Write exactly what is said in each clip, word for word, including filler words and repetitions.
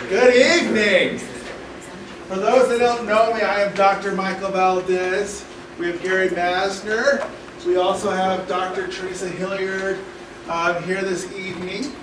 Good evening. For those that don't know me, I am Doctor Michael Valdez. We have Gary Masner. We also have Doctor Teresa Hilliard um, here this evening.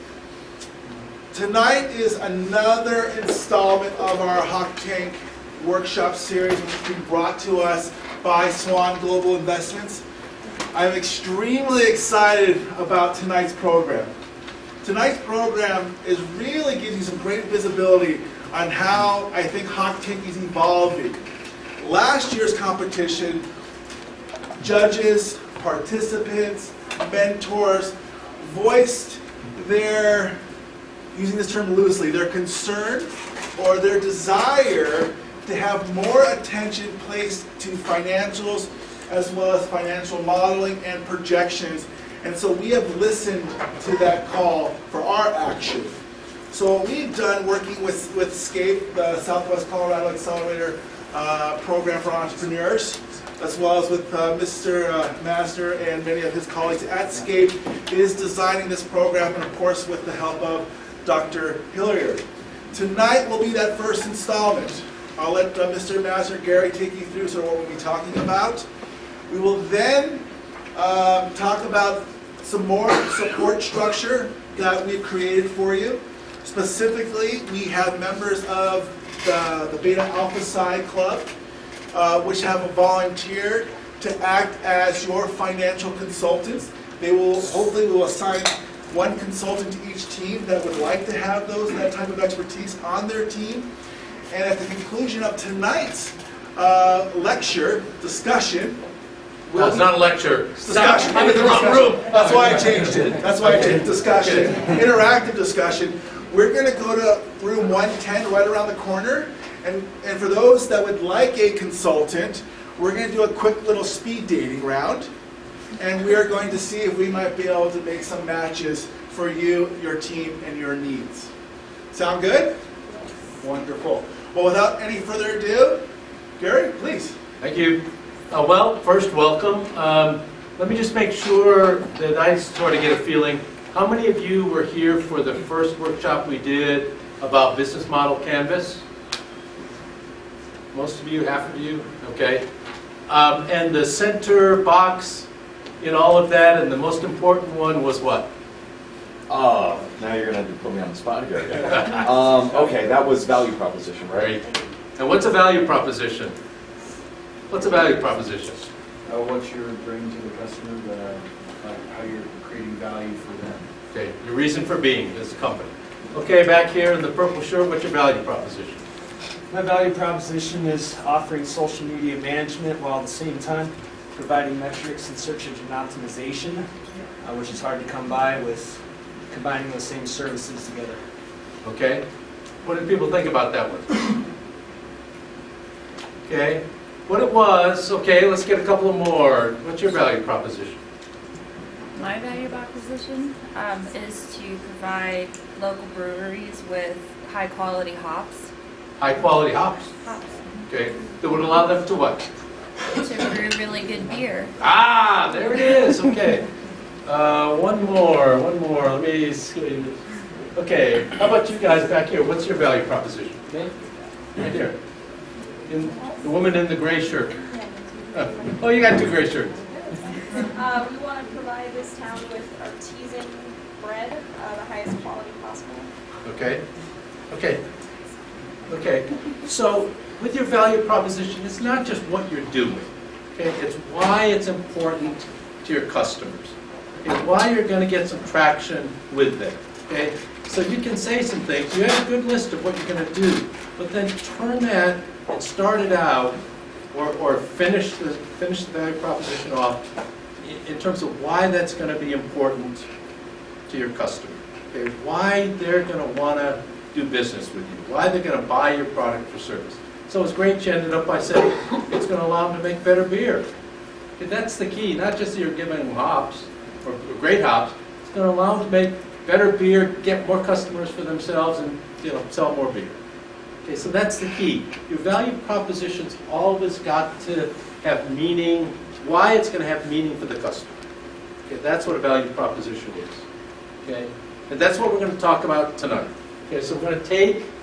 Tonight is another installment of our Hawk Tank workshop series, which has been brought to us by Swan Global Investments. I'm extremely excited about tonight's program. Tonight's program is really gives you some great visibility on how I think Hawk Tank is evolving. Last year's competition, judges, participants, mentors voiced their, using this term loosely, their concern or their desire to have more attention placed to financials as well as financial modeling and projections. And so we have listened to that call for our action. So what we've done working with, with SCAPE, the Southwest Colorado Accelerator uh, Program for Entrepreneurs, as well as with uh, Mister Uh, Master and many of his colleagues at SCAPE, is designing this program, and of course with the help of Doctor Hilliard. Tonight will be that first installment. I'll let uh, Mister Master, Gary, take you through sort of what we'll be talking about. We will then um, talk about some more support structure that we've created for you. Specifically, we have members of the, the Beta Alpha Psi Club, uh, which have volunteered to act as your financial consultants. They will, hopefully, will assign one consultant to each team that would like to have those, that type of expertise on their team. And at the conclusion of tonight's uh, lecture, discussion, no, it's not a lecture. Discussion. I'm in the wrong room. That's why I changed it. That's why I changed discussion. Interactive discussion. We're going to go to room one ten right around the corner. And, and for those that would like a consultant, we're going to do a quick little speed dating round. And we are going to see if we might be able to make some matches for you, your team, and your needs. Sound good? Wonderful. Well, without any further ado, Gary, please. Thank you. Uh, well, first, welcome. Um, let me just make sure that I sort of get a feeling. How many of you were here for the first workshop we did about business model canvas? Most of you, half of you? Okay. Um, and the center box in all of that, and the most important one was what? Uh, now you're going to put me on the spot here. um, okay, that was value proposition, right? Right. And what's a value proposition? What's a value proposition? Uh, what you're bringing to the customer, the, uh, how you're creating value for them. Okay, your reason for being as a company. Okay, back here in the purple shirt, what's your value proposition? My value proposition is offering social media management while at the same time providing metrics and search engine optimization, uh, which is hard to come by with combining those same services together. Okay, what do people think about that one? Okay, what it was, okay, let's get a couple of more. What's your value proposition? My value proposition um, is to provide local breweries with high quality hops. High quality hops. Hops. Okay, that would allow them to what? To brew really good beer. Ah, there it is, okay. Uh, one more, one more, let me see. Okay, how about you guys back here? What's your value proposition? Okay, right here. In, the woman in the gray shirt. Uh, oh, you got two gray shirts. Uh, we want to provide this town with artisan bread, uh, the highest quality possible. Okay, okay, okay. So with your value proposition, it's not just what you're doing. Okay, it's why it's important to your customers. Okay, why you're going to get some traction with them. Okay, so you can say some things. You have a good list of what you're going to do, but then turn that and start it out, or, or finish the finish the value proposition off in, in terms of why that's going to be important to your customer. Okay, why they're going to want to do business with you, why they're going to buy your product or service. So it's great you ended up by saying it's going to allow them to make better beer. Okay, that's the key, not just that you're giving them hops, or, or great hops, it's going to allow them to make better beer, get more customers for themselves, and you know, sell more beer. Okay, so that's the key. Your value propositions always got to have meaning, why it's going to have meaning for the customer. Okay, that's what a value proposition is. Okay, and that's what we're going to talk about tonight. Okay, so we're going to take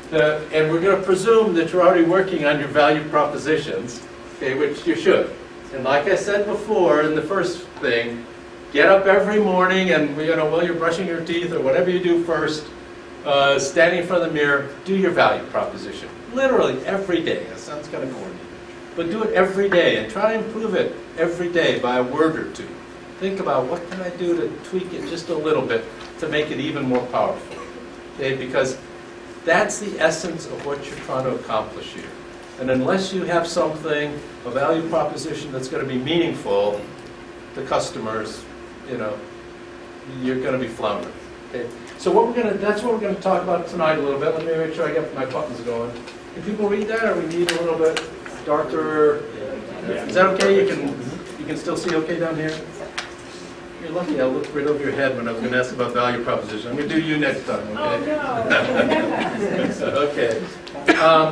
the, and we're going to presume that you're already working on your value propositions, okay, which you should. And like I said before in the first thing, get up every morning and, you know, while you're brushing your teeth or whatever you do first, uh, standing in front of the mirror, do your value proposition. Literally every day. That sounds kind of corny. But do it every day and try to improve it every day by a word or two. Think about what can I do to tweak it just a little bit to make it even more powerful. Okay? Because that's the essence of what you're trying to accomplish here. And unless you have something, a value proposition that's going to be meaningful to customers, you know, you're going to be floundering. Okay? So what we're going to, that's what we're going to talk about tonight a little bit. Let me make sure I get my buttons going. Can people read that, or we need a little bit darker? Is that okay? You can, you can still see okay down here? You're lucky I looked right over your head when I was going to ask about value proposition. I'm going to do you next time, okay? Oh, no. Okay. Um,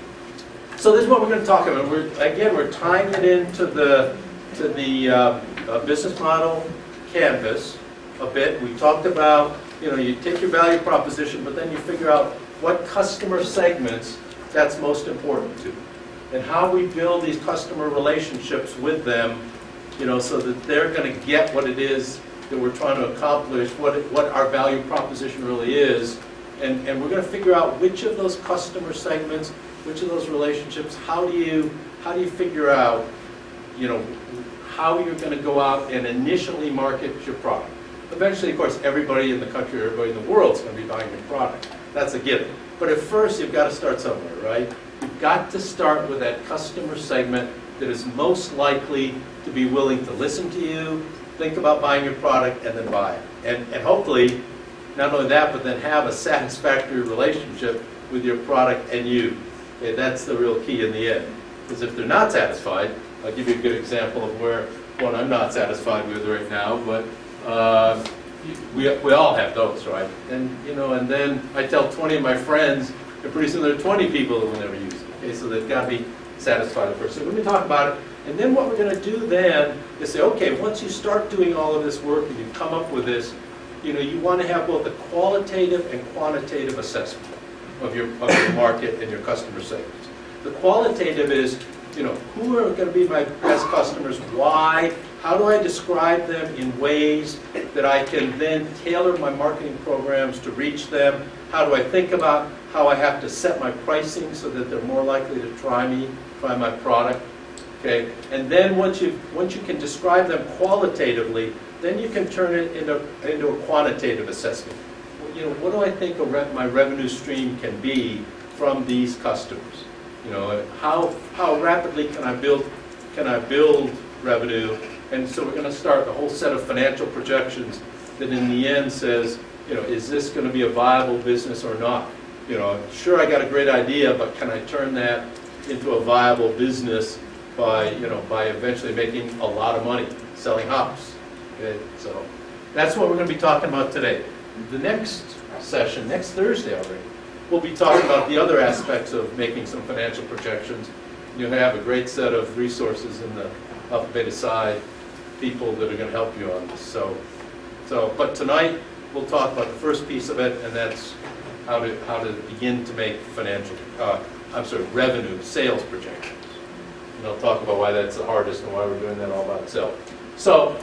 so this is what we're going to talk about. We're, again, we're tying it into the, to the uh, uh, business model canvas a bit. We talked about, you know, you take your value proposition, but then you figure out what customer segments that's most important to, and how we build these customer relationships with them, you know, so that they're going to get what it is that we're trying to accomplish, what it, what our value proposition really is, and, and we're going to figure out which of those customer segments, which of those relationships, how do you, how do you figure out, you know, how you're going to go out and initially market your product. Eventually, of course, everybody in the country, everybody in the world is going to be buying your product. That's a given. But at first, you've got to start somewhere, right? You've got to start with that customer segment that is most likely to be willing to listen to you, think about buying your product, and then buy it. And, and hopefully, not only that, but then have a satisfactory relationship with your product and you. Okay, that's the real key in the end. Because if they're not satisfied, I'll give you a good example of where one I'm not satisfied with right now, but uh, we, we all have those, right? And, you know, and then I tell twenty of my friends, and pretty soon there are twenty people that will never use it. Okay, so they've got to be satisfied first. So let me talk about it. And then what we're going to do then is say, okay, once you start doing all of this work and you come up with this, you know, you want to have both a qualitative and quantitative assessment of your, of your market and your customer segments. The qualitative is, you know, who are going to be my best customers, why, how do I describe them in ways that I can then tailor my marketing programs to reach them, how do I think about how I have to set my pricing so that they're more likely to try me, try my product, okay? And then once you, once you can describe them qualitatively, then you can turn it into, into a quantitative assessment. You know, what do I think a re my revenue stream can be from these customers? You know, how how rapidly can I build can I build revenue? And so we're going to start a whole set of financial projections that in the end says, you know, is this going to be a viable business or not? You know, sure, I got a great idea, but can I turn that into a viable business by, you know, by eventually making a lot of money selling hops? Okay, so that's what we're going to be talking about today. The next session, next Thursday already, we'll be talking about the other aspects of making some financial projections. You'll have a great set of resources in the Alpha Beta Psi people that are going to help you on this. So, so, but tonight we'll talk about the first piece of it, and that's how to how to begin to make financial, uh, I'm sorry, revenue sales projections. And I'll talk about why that's the hardest and why we're doing that all by itself. So,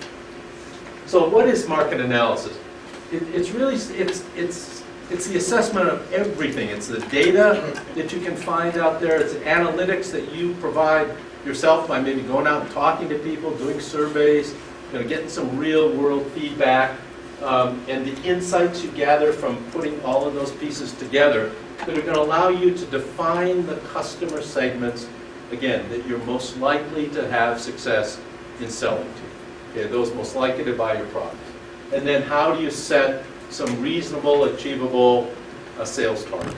so what is market analysis? It, it's really it's it's it's the assessment of everything. It's the data that you can find out there. It's analytics that you provide yourself by maybe going out and talking to people, doing surveys, you know, getting some real world feedback, um, and the insights you gather from putting all of those pieces together that are going to allow you to define the customer segments, again, that you're most likely to have success in selling to. Okay, those most likely to buy your product. And then how do you set some reasonable, achievable uh, sales targets?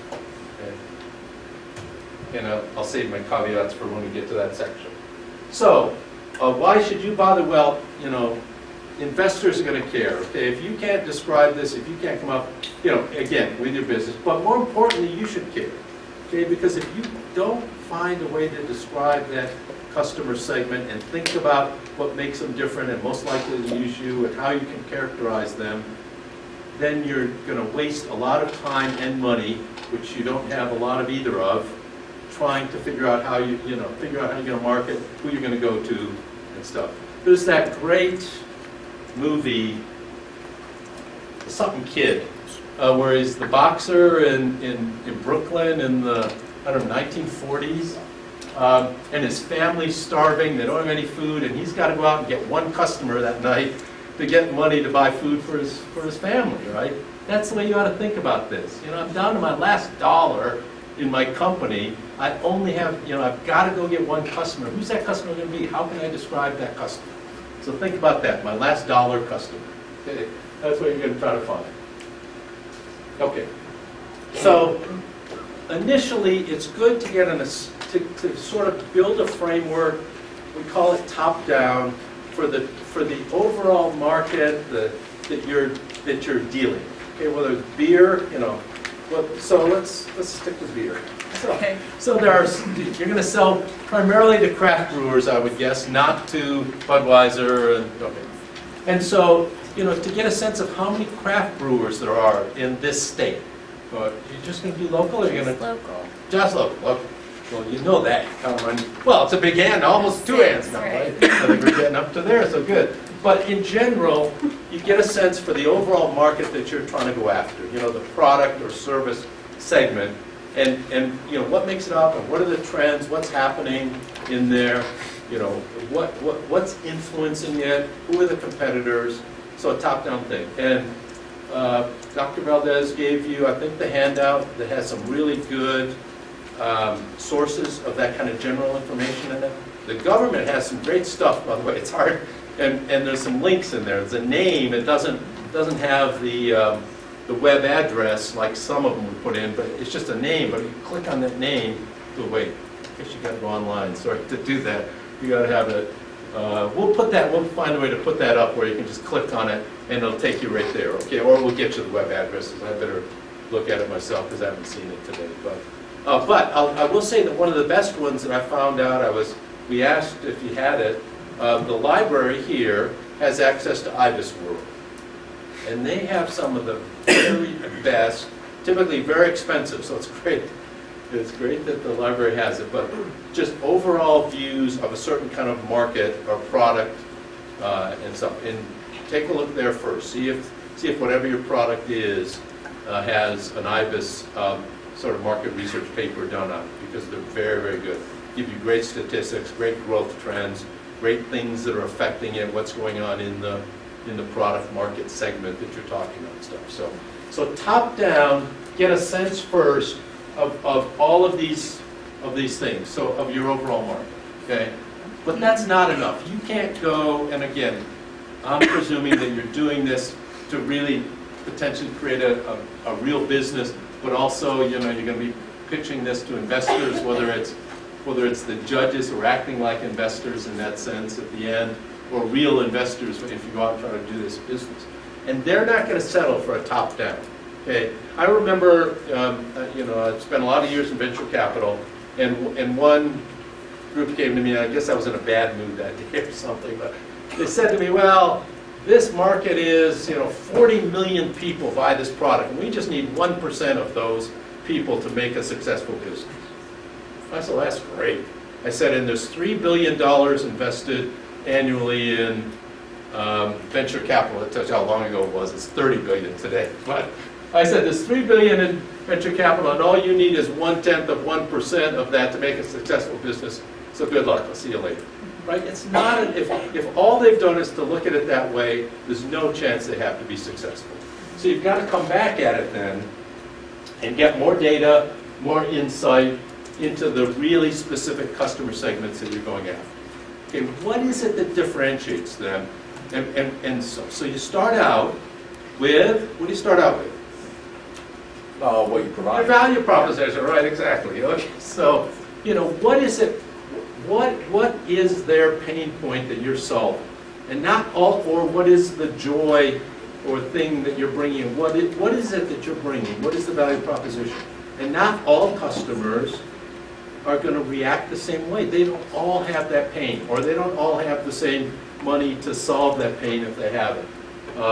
Okay. And uh, I'll save my caveats for when we get to that section. So, uh, why should you bother? Well, you know, investors are going to care. Okay, if you can't describe this, if you can't come up, you know, again, with your business, but more importantly, you should care. Okay, because if you don't find a way to describe that customer segment and think about what makes them different and most likely to use you and how you can characterize them, then you're going to waste a lot of time and money, which you don't have a lot of either of, trying to figure out how you, you know, figure out how you're going to market, who you're going to go to, and stuff. There's that great movie, Something Kid, uh, where he's the boxer in, in, in Brooklyn in the, I don't know, nineteen forties. Um, and his family's starving, they don't have any food, and he's got to go out and get one customer that night to get money to buy food for his, for his family, right? That's the way you ought to think about this. You know, I'm down to my last dollar in my company. I only have, you know, I've got to go get one customer. Who's that customer going to be? How can I describe that customer? So think about that, my last dollar customer. Okay? That's what you're going to try to find. Okay. So initially, it's good to get an, to, to sort of build a framework. We call it top-down for the for the overall market that that you're that you're dealing. Okay, whether it's beer, you know. Well, so let's let's stick with beer. So, Okay. so there are, you're going to sell primarily to craft brewers, I would guess, not to Budweiser and okay. And so, you know, to get a sense of how many craft brewers there are in this state, uh, you're just going to be local, or you're going Just to local. just local? Okay. Well, you know that. Count on, well, it's a big hand, almost two hands now, right? I think we're getting up to there, so good. But in general, you get a sense for the overall market that you're trying to go after. You know, the product or service segment, and and you know what makes it up, and what are the trends, what's happening in there. You know, what what what's influencing it, who are the competitors. So a top-down thing. And uh, Doctor Valdez gave you, I think, the handout that has some really good um, sources of that kind of general information in it. The government has some great stuff, by the way. It's hard, and, and there's some links in there. It's a name. It doesn't doesn't have the um, the web address like some of them would put in, but it's just a name. But if you click on that name, oh wait, I guess you got to go online. Sorry to do that. You got to have it. Uh, we'll put that. We'll find a way to put that up where you can just click on it and it'll take you right there. Okay, or we'll get you the web addresses. I better look at it myself because I haven't seen it today. But uh, but I'll, I will say that one of the best ones that I found out, I was we asked if you had it. Uh, the library here has access to IBIS World, and they have some of the very best, typically very expensive. So it's great. It's great that the library has it, but just overall views of a certain kind of market or product uh, and stuff. And take a look there first. See if see if whatever your product is uh, has an IBIS um, sort of market research paper done on it, because they're very, very good. Give you great statistics, great growth trends, great things that are affecting it, what's going on in the in the product market segment that you're talking about and stuff. So, so top down, get a sense first Of, of all of these of these things, so of your overall market, okay? But that's not enough. You can't go, and again, I'm presuming that you're doing this to really potentially create a, a, a real business, but also, you know, you're going to be pitching this to investors, whether it's whether it's the judges who are acting like investors in that sense at the end, or real investors if you go out and try to do this business. And they're not going to settle for a top-down. Okay, I remember, um, uh, you know, I spent a lot of years in venture capital, and and one group came to me, and I guess I was in a bad mood that day or something, but they said to me, well, this market is, you know, forty million people buy this product, and we just need one percent of those people to make a successful business. I said, well, that's great. I said, and there's three billion dollars invested annually in um, venture capital. That tells you how long ago it was. It's thirty billion dollars today, but I said there's three billion dollars in venture capital, and all you need is one-tenth of one percent of that to make a successful business. So good luck. I'll see you later. Right? It's not, an, if, if all they've done is to look at it that way, there's no chance they have to be successful. So you've got to come back at it then and get more data, more insight into the really specific customer segments that you're going after. Okay, what is it that differentiates them? And, and, and so, so you start out with, what do you start out with? Uh, what you Your provide. value proposition, right, exactly. Okay, so, you know, what is it, what what is their pain point that you're solving? And not all, or what is the joy or thing that you're bringing? What is, what is it that you're bringing? What is the value proposition? And not all customers are going to react the same way. They don't all have that pain, or they don't all have the same money to solve that pain if they have it. Um,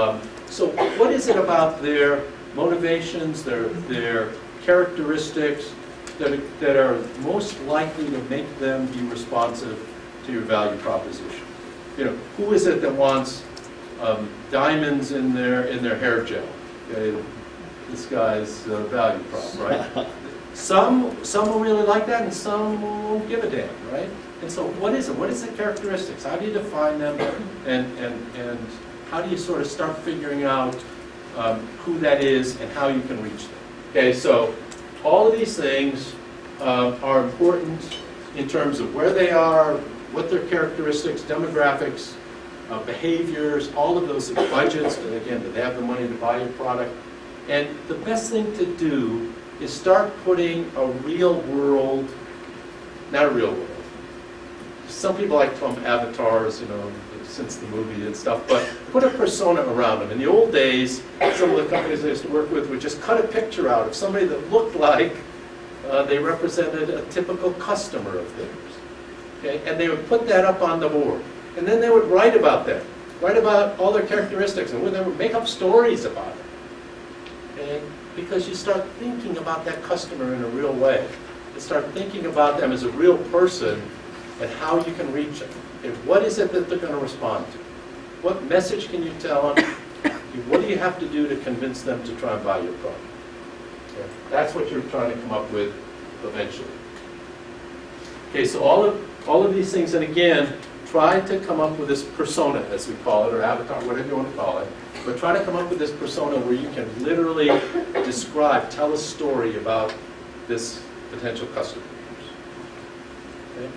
So what is it about their motivations, their, their characteristics that are, that are most likely to make them be responsive to your value proposition? You know, who is it that wants um, diamonds in their, in their hair gel? Okay, this guy's uh, value prop, right? Some, some will really like that, and some won't give a damn, right? And so what is it? What is the characteristics? How do you define them, and, and, and how do you sort of start figuring out um, who that is and how you can reach them? Okay, so all of these things uh, are important in terms of where they are, what their characteristics, demographics, uh, behaviors, all of those budgets, and again, do they have the money to buy your product? And the best thing to do is start putting a real world, not a real world. Some people like to call them avatars, you know, since the movie and stuff, but put a persona around them. In the old days, some of the companies I used to work with would just cut a picture out of somebody that looked like uh, they represented a typical customer of theirs. Okay? And they would put that up on the board. And then they would write about that, write about all their characteristics, and they would make up stories about it. Okay? Because you start thinking about that customer in a real way. You start thinking about them as a real person and how you can reach them. Okay, what is it that they're going to respond to? What message can you tell them? What do you have to do to convince them to try and buy your product? Okay, that's what you're trying to come up with eventually. Okay, so all of, all of these things, and again, try to come up with this persona, as we call it, or avatar, whatever you want to call it. But try to come up with this persona where you can literally describe, tell a story about this potential customer. Okay?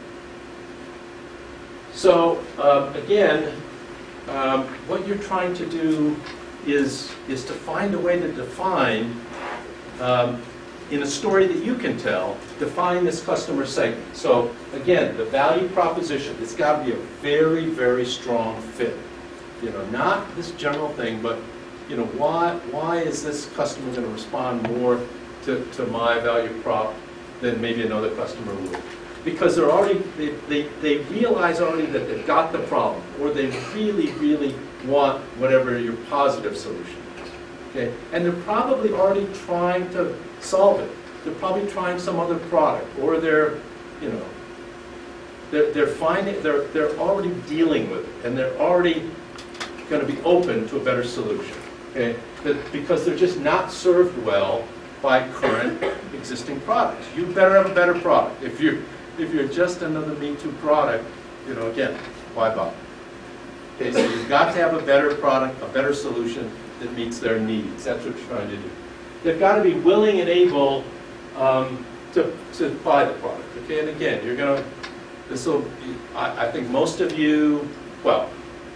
So um, again, um, what you're trying to do is, is to find a way to define, um, in a story that you can tell, define this customer segment. So again, the value proposition, it's got to be a very, very strong fit. You know, not this general thing, but you know, why why is this customer going to respond more to, to my value prop than maybe another customer would? Because they're already they, they, they realize already that they've got the problem, or they really, really want whatever your positive solution is. Okay? And they're probably already trying to solve it. They're probably trying some other product, or they're, you know, they're they're finding they're they're already dealing with it, and they're already going to be open to a better solution, okay? That because they're just not served well by current existing products. You better have a better product. If you're, if you're just another Me Too product, you know, again, why bother? Okay, so you've got to have a better product, a better solution that meets their needs. That's what you're trying to do. They've got to be willing and able um, to, to buy the product, okay? And again, you're going to, this will be, I, I think most of you, well,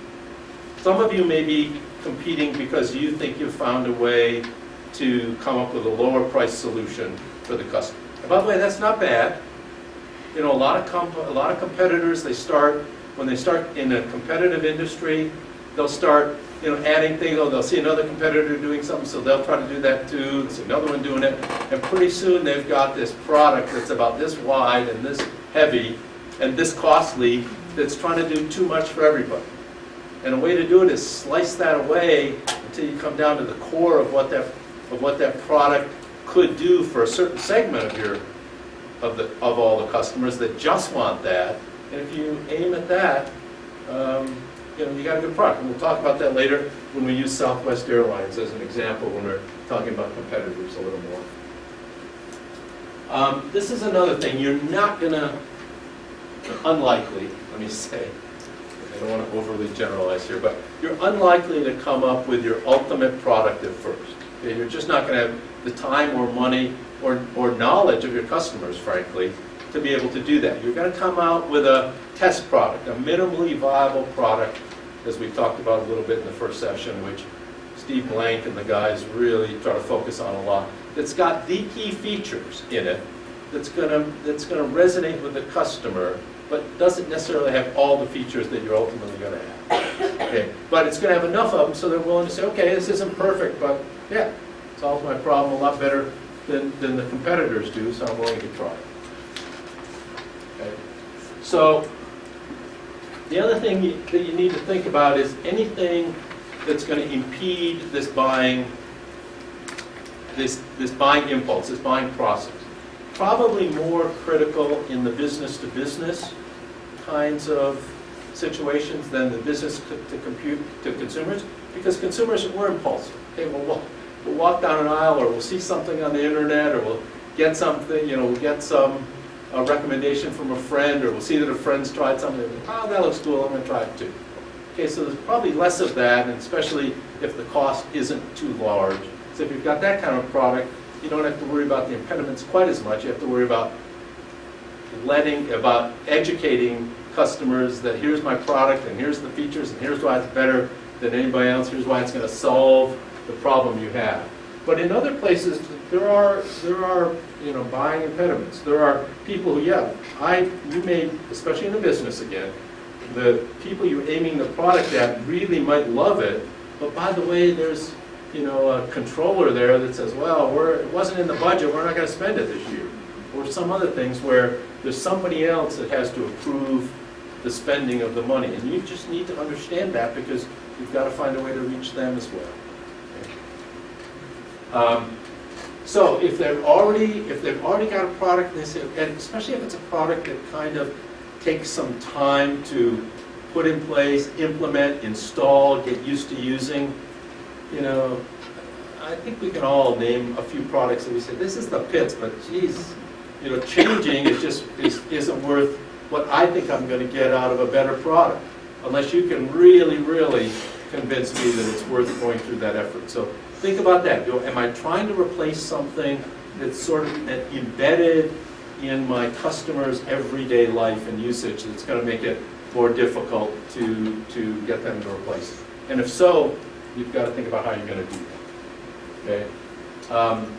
some of you may be competing because you think you've found a way to come up with a lower price solution for the customer. And by the way, that's not bad. You know, a lot of comp a lot of competitors, they start, when they start in a competitive industry, they'll start, you know, adding things. Oh, they'll see another competitor doing something, so they'll try to do that too. There's another one doing it, and pretty soon they've got this product that's about this wide and this heavy and this costly that's trying to do too much for everybody. And a way to do it is slice that away until you come down to the core of what that of what that product could do for a certain segment of your of the of all the customers that just want that. And if you aim at that, um, you know, you got a good product. And we'll talk about that later when we use Southwest Airlines as an example when we're talking about competitors a little more. Um, this is another thing. You're not gonna, unlikely, let me say. I don't want to overly generalize here, but you're unlikely to come up with your ultimate product at first. Okay? You're just not going to have the time or money or, or knowledge of your customers, frankly, to be able to do that. You're going to come out with a test product, a minimally viable product, as we talked about a little bit in the first session, which Steve Blank and the guys really try to focus on a lot. That's got the key features in it that's going to, that's going to resonate with the customer, but doesn't necessarily have all the features that you're ultimately going to have. Okay, but it's going to have enough of them so they're willing to say, okay, this isn't perfect, but yeah, it solves my problem a lot better than, than the competitors do, so I'm willing to try it. Okay. So the other thing you, that you need to think about is anything that's going to impede this buying, this, this buying impulse, this buying process. Probably more critical in the business-to-business kinds of situations than the business to compute to consumers, because consumers, we're impulsive. Okay, we'll walk, we'll walk down an aisle, or we'll see something on the internet, or we'll get something, you know, we'll get some a recommendation from a friend, or we'll see that a friend's tried something. Oh, that looks cool, I'm going to try it too. Okay, so there's probably less of that, and especially if the cost isn't too large. So if you've got that kind of product, you don't have to worry about the impediments quite as much. You have to worry about letting, about educating customers that here's my product, and here's the features, and here's why it's better than anybody else, here's why it's going to solve the problem you have. But in other places, there are, there are you know, buying impediments. There are people who, yeah, I, you may, especially in the business again, the people you're aiming the product at really might love it, but by the way, there's, you know, a controller there that says, well, we're, it wasn't in the budget, we're not going to spend it this year. Or some other things where there's somebody else that has to approve the spending of the money. And you just need to understand that, because you've got to find a way to reach them as well. Okay. Um, so if they've already, if they've already got a product, they say, and especially if it's a product that kind of takes some time to put in place, implement, install, get used to using, you know, I think we can all name a few products that we say, this is the pits, but geez, you know, changing is just is, isn't worth what I think I'm going to get out of a better product, unless you can really, really convince me that it's worth going through that effort. So think about that. Do, am I trying to replace something that's sort of that embedded in my customer's everyday life and usage that's going to make it more difficult to, to get them to replace it? And if so, you've got to think about how you're going to do that. Okay? Um,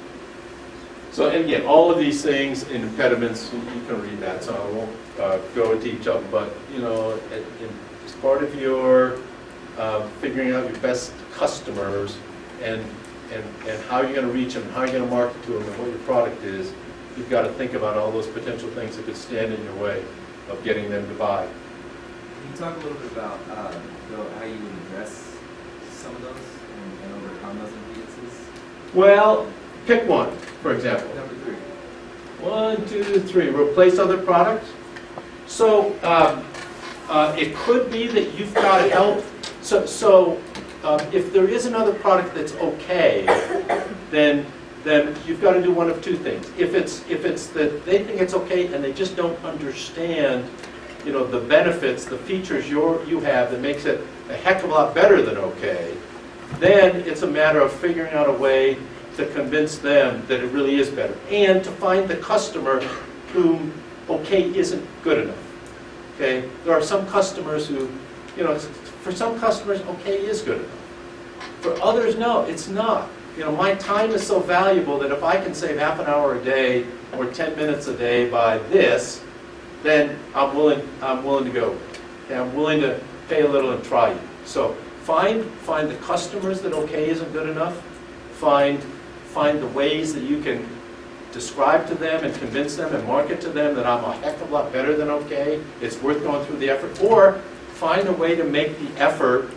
so, and again, all of these things and impediments, you, you can read that, so I won't uh, go into each of them. But, you know, it, it, as part of your uh, figuring out your best customers and, and, and how you're going to reach them, how you're going to market to them, and what your product is, you've got to think about all those potential things that could stand in your way of getting them to buy. Can you talk a little bit about uh, though, how you would address some of those and, and overcome those impedances? Well, pick one, for example. Number three. One, two, three. Replace other products. So um, uh, it could be that you've got help. So, so um, if there is another product that's okay, then then you've got to do one of two things. If it's if it's that they think it's okay and they just don't understand, you know, the benefits, the features you you have that makes it a heck of a lot better than okay, then it's a matter of figuring out a way to convince them that it really is better, and to find the customer whom okay isn't good enough. Okay, there are some customers who, you know, for some customers okay is good enough. For others, no, it's not. You know, my time is so valuable that if I can save half an hour a day or ten minutes a day by this, then I'm willing. I'm willing to go. Okay, I'm willing to pay a little and try you. So find find the customers that okay isn't good enough. Find find the ways that you can describe to them and convince them and market to them that I'm a heck of a lot better than okay. It's worth going through the effort. Or find a way to make the effort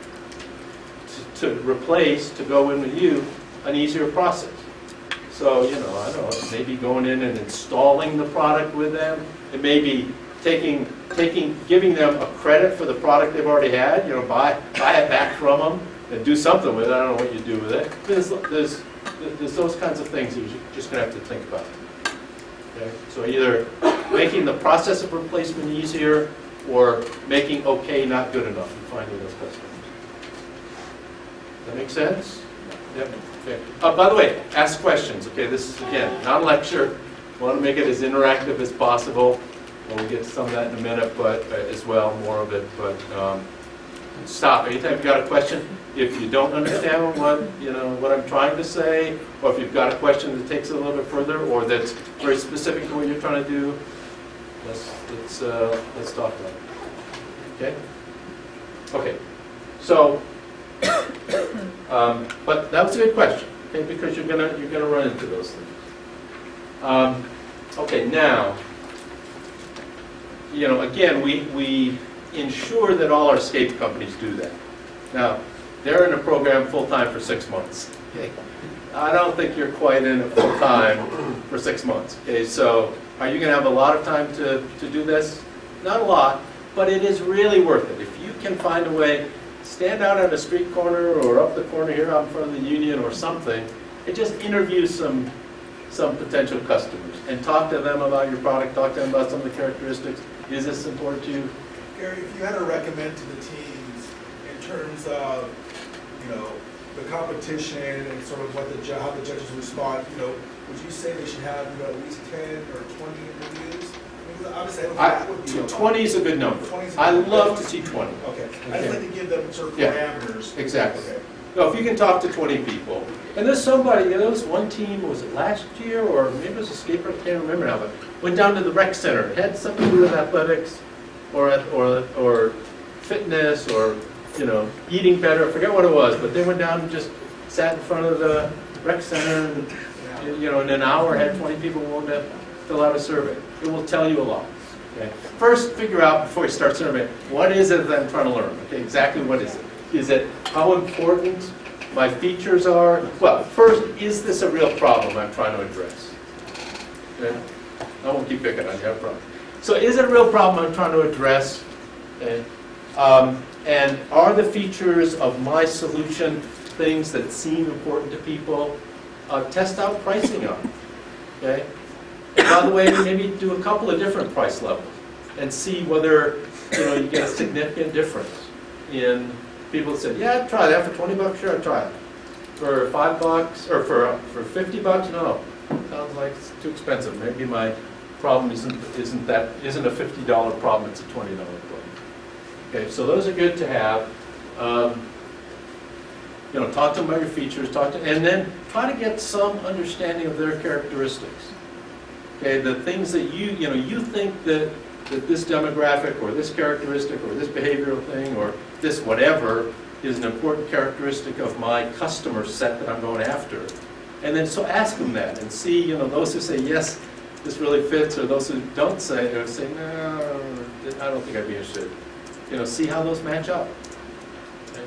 to replace, to go in with you, an easier process. So, you know, I don't know, maybe going in and installing the product with them. It may be taking, taking, giving them a credit for the product they've already had, you know, buy, buy it back from them and do something with it. I don't know what you do with it. There's, there's, there's those kinds of things you're just going to have to think about. Okay? So either making the process of replacement easier or making okay not good enough and finding those customers. That make sense? Yep. Okay. Uh, by the way, ask questions. Okay, this is again not a lecture. I want to make it as interactive as possible. We'll get to some of that in a minute, but uh, as well, more of it. But um, stop anytime you've got a question. If you don't understand what you know what I'm trying to say, or if you've got a question that takes it a little bit further, or that's very specific to what you're trying to do, let's let's uh, let's talk about it. Okay. Okay. So. Um, but that was a good question, okay? Because you're gonna you're gonna run into those things. Um, okay, now, you know, again, we we ensure that all our escape companies do that. Now, they're in the program full-time for six months. Okay? I don't think you're quite in it full-time for six months. Okay, so are you going to have a lot of time to, to do this? Not a lot, but it is really worth it. If you can find a way, stand out on a street corner or up the corner here out in front of the union or something, and just interview some, some potential customers and talk to them about your product, talk to them about some of the characteristics. Is this important to you? Gary, if you had to recommend to the teams in terms of, you know, the competition and sort of what the ju- how the judges respond, you know, would you say they should have, you know, at least ten or twenty interviews? I mean, obviously, I don't think that would be a lot. twenty is a good number. twenty is a I good love number. to see twenty. Okay, I just like to give them sort of Yeah. parameters. Exactly. Okay. No, if you can talk to twenty people, and there's somebody, you know, there was one team, was it last year, or maybe it was a skater, I can't remember now, but went down to the rec center. It had something to do with athletics, or, or, or fitness, or, you know, eating better, I forget what it was, but they went down and just sat in front of the rec center, and, you know, in an hour had twenty people willing to fill out a survey. It will tell you a lot. Okay? First, figure out, before you start surveying, what is it that I'm trying to learn? Okay, exactly what is it? Is it how important my features are? Well, first, is this a real problem I'm trying to address? Okay? I won't keep picking on you, I promise. So is it a real problem I'm trying to address? Okay? Um, and are the features of my solution things that seem important to people? Uh, test out pricing on them. Okay? And by the way, maybe do a couple of different price levels and see whether, you know, you get a significant difference in people that said, yeah, I'd try that for twenty bucks, sure, I'd try it. For five bucks, or for for fifty bucks, no. Sounds like it's too expensive. Maybe my problem isn't isn't that isn't a fifty dollar problem, it's a twenty dollar problem. Okay, so those are good to have. Um, you know, talk to them about your features, talk to, and then try to get some understanding of their characteristics. Okay, the things that you you know you think that that this demographic or this characteristic or this behavioral thing or this whatever is an important characteristic of my customer set that I'm going after. And then so ask them that and see, you know, those who say, yes, this really fits, or those who don't say, or say, no, I don't think I'd be interested. You know, see how those match up. Okay?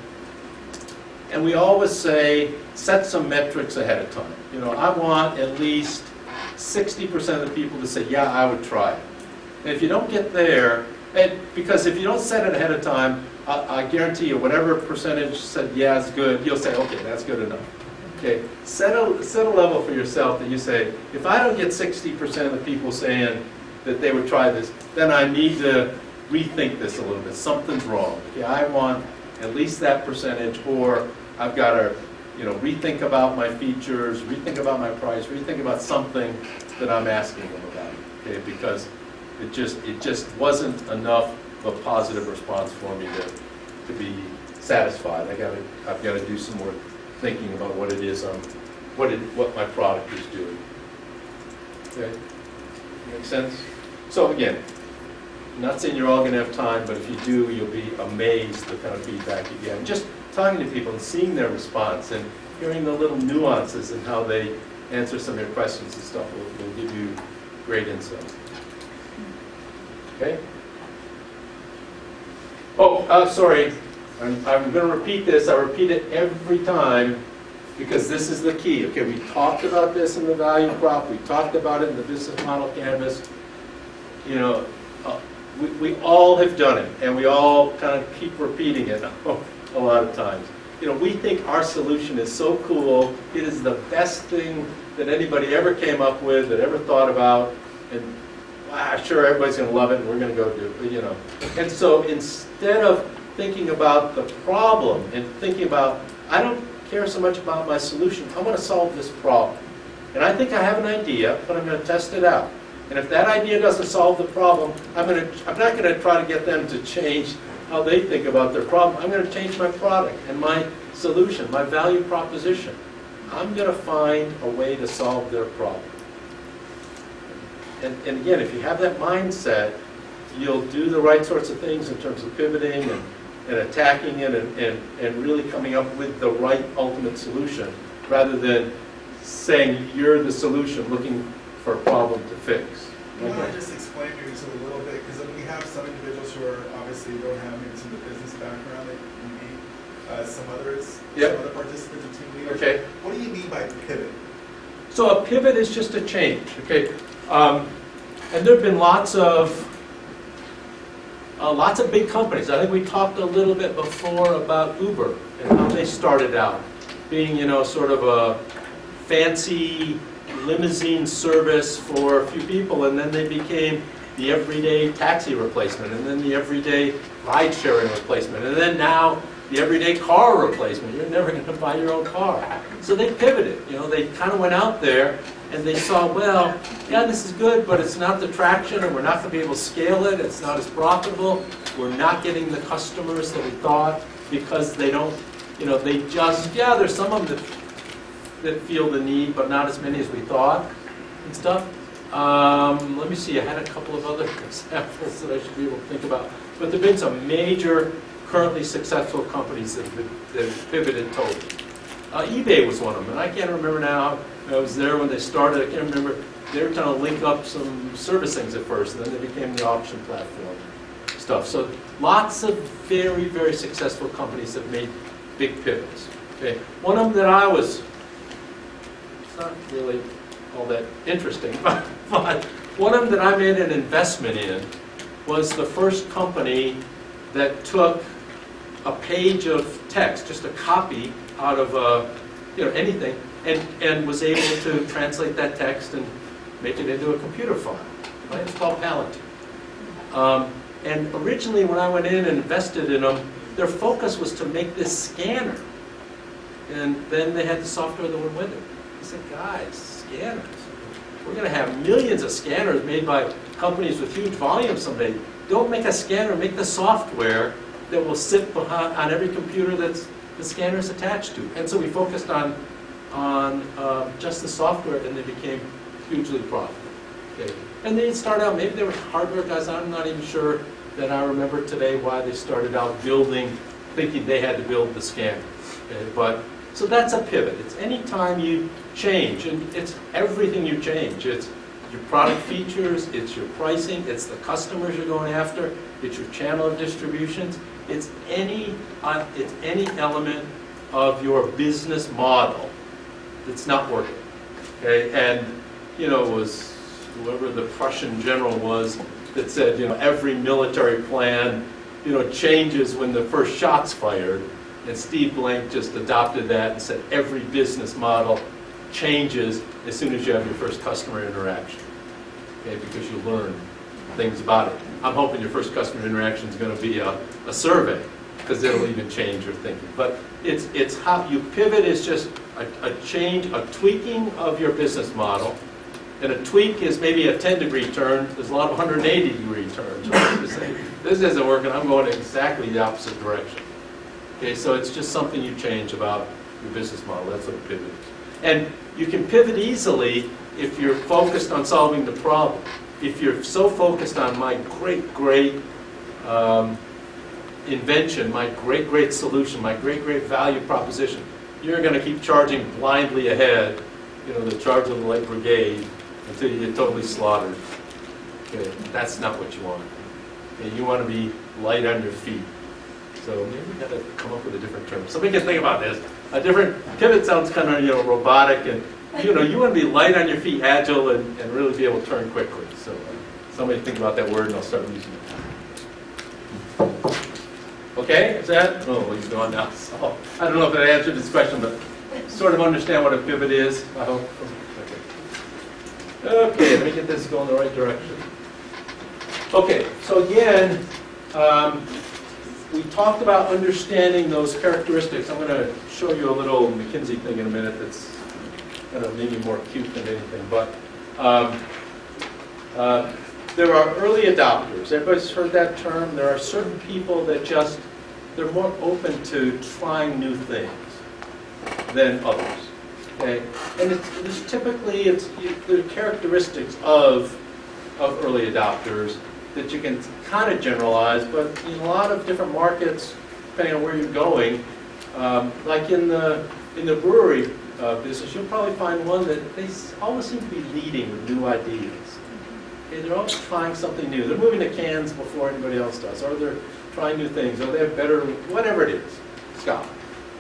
And we always say, set some metrics ahead of time. You know, I want at least sixty percent of the people to say, yeah, I would try it. And if you don't get there, and because if you don't set it ahead of time, I, I guarantee you, whatever percentage said, yeah, it's good, you'll say, okay, that's good enough. Okay, set a, set a level for yourself that you say, if I don't get sixty percent of the people saying that they would try this, then I need to rethink this a little bit. Something's wrong. Okay, I want at least that percentage, or I've got to, you know, rethink about my features, rethink about my price, rethink about something that I'm asking them about. Okay, because it just it just wasn't enough of a positive response for me to to be satisfied. I got to I've got to do some more thinking about what it is I'm what it what my product is doing. Okay, make sense? So again, I'm not saying you're all going to have time, but if you do, you'll be amazed the kind of feedback you get. And just talking to people and seeing their response and hearing the little nuances in how they answer some of your questions and stuff will, will give you great insight. Okay? Oh, uh, sorry. I'm, I'm going to repeat this. I repeat it every time because this is the key. Okay, we talked about this in the value prop. We talked about it in the business model canvas. You know, uh, we, we all have done it, and we all kind of keep repeating it a lot of times. You know, we think our solution is so cool. It is the best thing that anybody ever came up with, that ever thought about, and wow, sure, everybody's going to love it, and we're going to go do it, you know. And so instead of thinking about the problem and thinking about, I don't care so much about my solution, I want to solve this problem. And I think I have an idea, but I'm going to test it out. And if that idea doesn't solve the problem, I'm, going to, I'm not going to try to get them to change how they think about their problem. I'm going to change my product and my solution, my value proposition. I'm going to find a way to solve their problem. And, and again, if you have that mindset, you'll do the right sorts of things in terms of pivoting and, and attacking it and, and, and really coming up with the right ultimate solution, rather than saying you're the solution looking for a problem to fix. You want to just explain maybe to a little bit, because we have some individuals who are obviously don't have maybe some of the business background that you need. uh, some others, Yep. some other participants and team leaders. Okay. What do you mean by pivot? So a pivot is just a change, okay? Um, and there have been lots of uh, lots of big companies. I think we talked a little bit before about Uber and how they started out, being, you know, sort of a fancy limousine service for a few people, and then they became the everyday taxi replacement, and then the everyday ride-sharing replacement, and then now the everyday car replacement. You're never going to buy your own car. So they pivoted. You know, they kind of went out there and they saw, well, yeah, this is good, but it's not the traction, and we're not going to be able to scale it. It's not as profitable. We're not getting the customers that we thought because they don't, you know, they just, yeah, there's some of them that, that feel the need, but not as many as we thought and stuff. Um, let me see, I had a couple of other examples that I should be able to think about. But there have been some major, currently successful companies that have, been, that have pivoted totally. Uh, eBay was one of them, and I can't remember now. I was there when they started. I can't remember. They were trying to link up some service things at first, and then they became the auction platform stuff. So lots of very, very successful companies have made big pivots. Okay, one of them that I was, it's not really all that interesting, but, but one of them that I made an investment in was the first company that took a page of text, just a copy out of uh, you know, anything, and, and was able to translate that text and make it into a computer file. Right? It's called Palantir. Um, and originally when I went in and invested in them, their focus was to make this scanner. And then they had the software that went with it. I said, guys, scanners. We're going to have millions of scanners made by companies with huge volume someday. Don't make a scanner, make the software that will sit behind, on every computer that's the scanner is attached to. And so we focused on, on uh, just the software, and they became hugely profitable. Okay. And they started out, maybe they were hardware guys, I'm not even sure that I remember today why they started out building, thinking they had to build the scanner. Okay. But, so that's a pivot. It's any time you change, and it's everything you change. It's your product features, it's your pricing, it's the customers you're going after, it's your channel of distributions, it's any, uh, it's any element of your business model that's not working. Okay, and you know, it was whoever the Prussian general was that said, you know, every military plan, you know, changes when the first shot's fired. And Steve Blank just adopted that and said every business model changes as soon as you have your first customer interaction. Okay, because you learn things about it. I'm hoping your first customer interaction is going to be a, a survey, because it'll even change your thinking. But it's, it's how you pivot is just a, a change, a tweaking of your business model. And a tweak is maybe a ten degree turn. There's a lot of one hundred eighty degree turns. Right? You say, this isn't working, I'm going exactly the opposite direction. Okay, so it's just something you change about your business model. That's what a pivot is. And you can pivot easily if you're focused on solving the problem. If you're so focused on my great, great um, invention, my great, great solution, my great, great value proposition, you're going to keep charging blindly ahead, you know, the charge of the light brigade, until you get totally slaughtered. Okay, that's not what you want. Okay, you want to be light on your feet. So maybe we got to come up with a different term. Somebody can think about this. A different pivot sounds kind of, you know, robotic, and you know, you want to be light on your feet, agile, and, and really be able to turn quickly. So uh, somebody think about that word, and I'll start using it. Okay, is that? Oh, he's gone now. So I don't know if that answered this question, but sort of understand what a pivot is, I hope. Okay. Okay, let me get this going the right direction. Okay, so again, um, we talked about understanding those characteristics. I'm going to show you a little McKinsey thing in a minute that's kind of maybe more cute than anything. But um, uh, there are early adopters. Everybody's heard that term. There are certain people that just, they're more open to trying new things than others. Okay? And it's, it's typically, it's, the characteristics of, of early adopters that you can kind of generalize, but in a lot of different markets, depending on where you're going, um, like in the in the brewery uh, business, you'll probably find one that they always seem to be leading with new ideas. Okay, they're always trying something new. They're moving to cans before anybody else does, or they're trying new things, or they have better, whatever it is. Scott.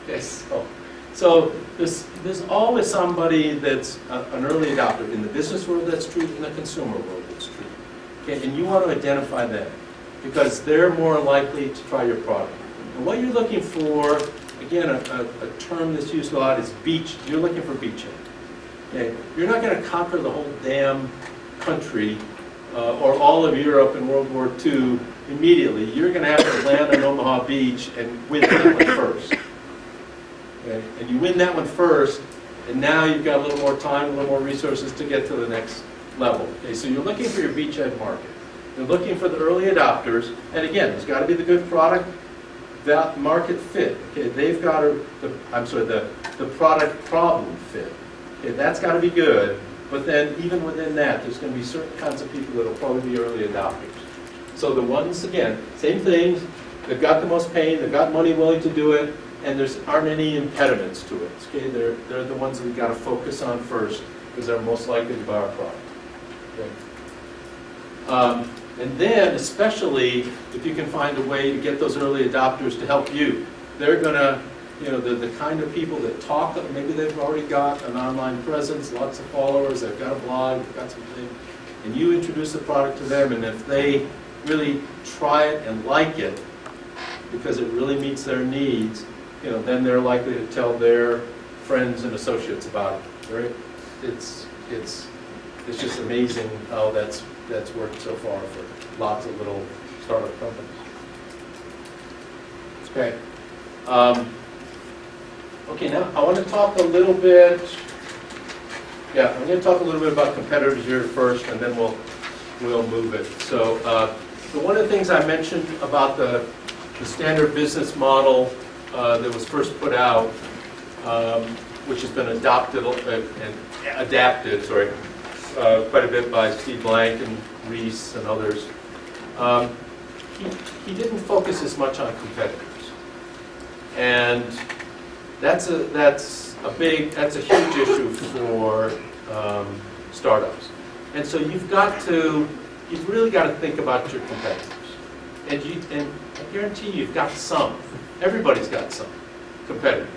Okay, so, so there's, there's always somebody that's a, an early adopter. In the business world, that's true. In the consumer world, that's true. Okay, and you want to identify them because they're more likely to try your product. And what you're looking for, again, a, a, a term that's used a lot is beach. You're looking for beachhead. Okay, you're not going to conquer the whole damn country uh, or all of Europe in World War Two immediately. You're going to have to land on Omaha Beach and win that one first. Okay? And you win that one first, and now you've got a little more time, a little more resources to get to the next level. Okay? So you're looking for your beachhead market. You're looking for the early adopters, and again, there's got to be the good product, that market fit. Okay? They've got to, the, I'm sorry, the, the product problem fit. Okay? That's got to be good, but then even within that, there's going to be certain kinds of people that will probably be early adopters. So the ones, again, same things, they've got the most pain, they've got money willing to do it, and there aren't any impediments to it. Okay? They're, they're the ones that we've got to focus on first, because they're most likely to buy our product. Okay? Um, and then, especially, if you can find a way to get those early adopters to help you, they're going to, you know, they're the kind of people that talk, maybe they've already got an online presence, lots of followers, they've got a blog, they've got something, and you introduce the product to them, and if they really try it and like it, because it really meets their needs, you know, then they're likely to tell their friends and associates about it. Right? It's it's it's just amazing how that's that's worked so far for lots of little startup companies. Okay. Um, okay. Now I want to talk a little bit. Yeah, I'm going to talk a little bit about competitors here first, and then we'll we'll move it. So. Uh, So one of the things I mentioned about the, the standard business model uh, that was first put out, um, which has been adopted uh, and adapted, sorry, uh, quite a bit by Steve Blank and Reese and others. Um, he, he didn't focus as much on competitors, and that's a that's a big that's a huge issue for um, startups. And so you've got to. You've really got to think about your competitors. And, you, and I guarantee you, you've got some. Everybody's got some competitors.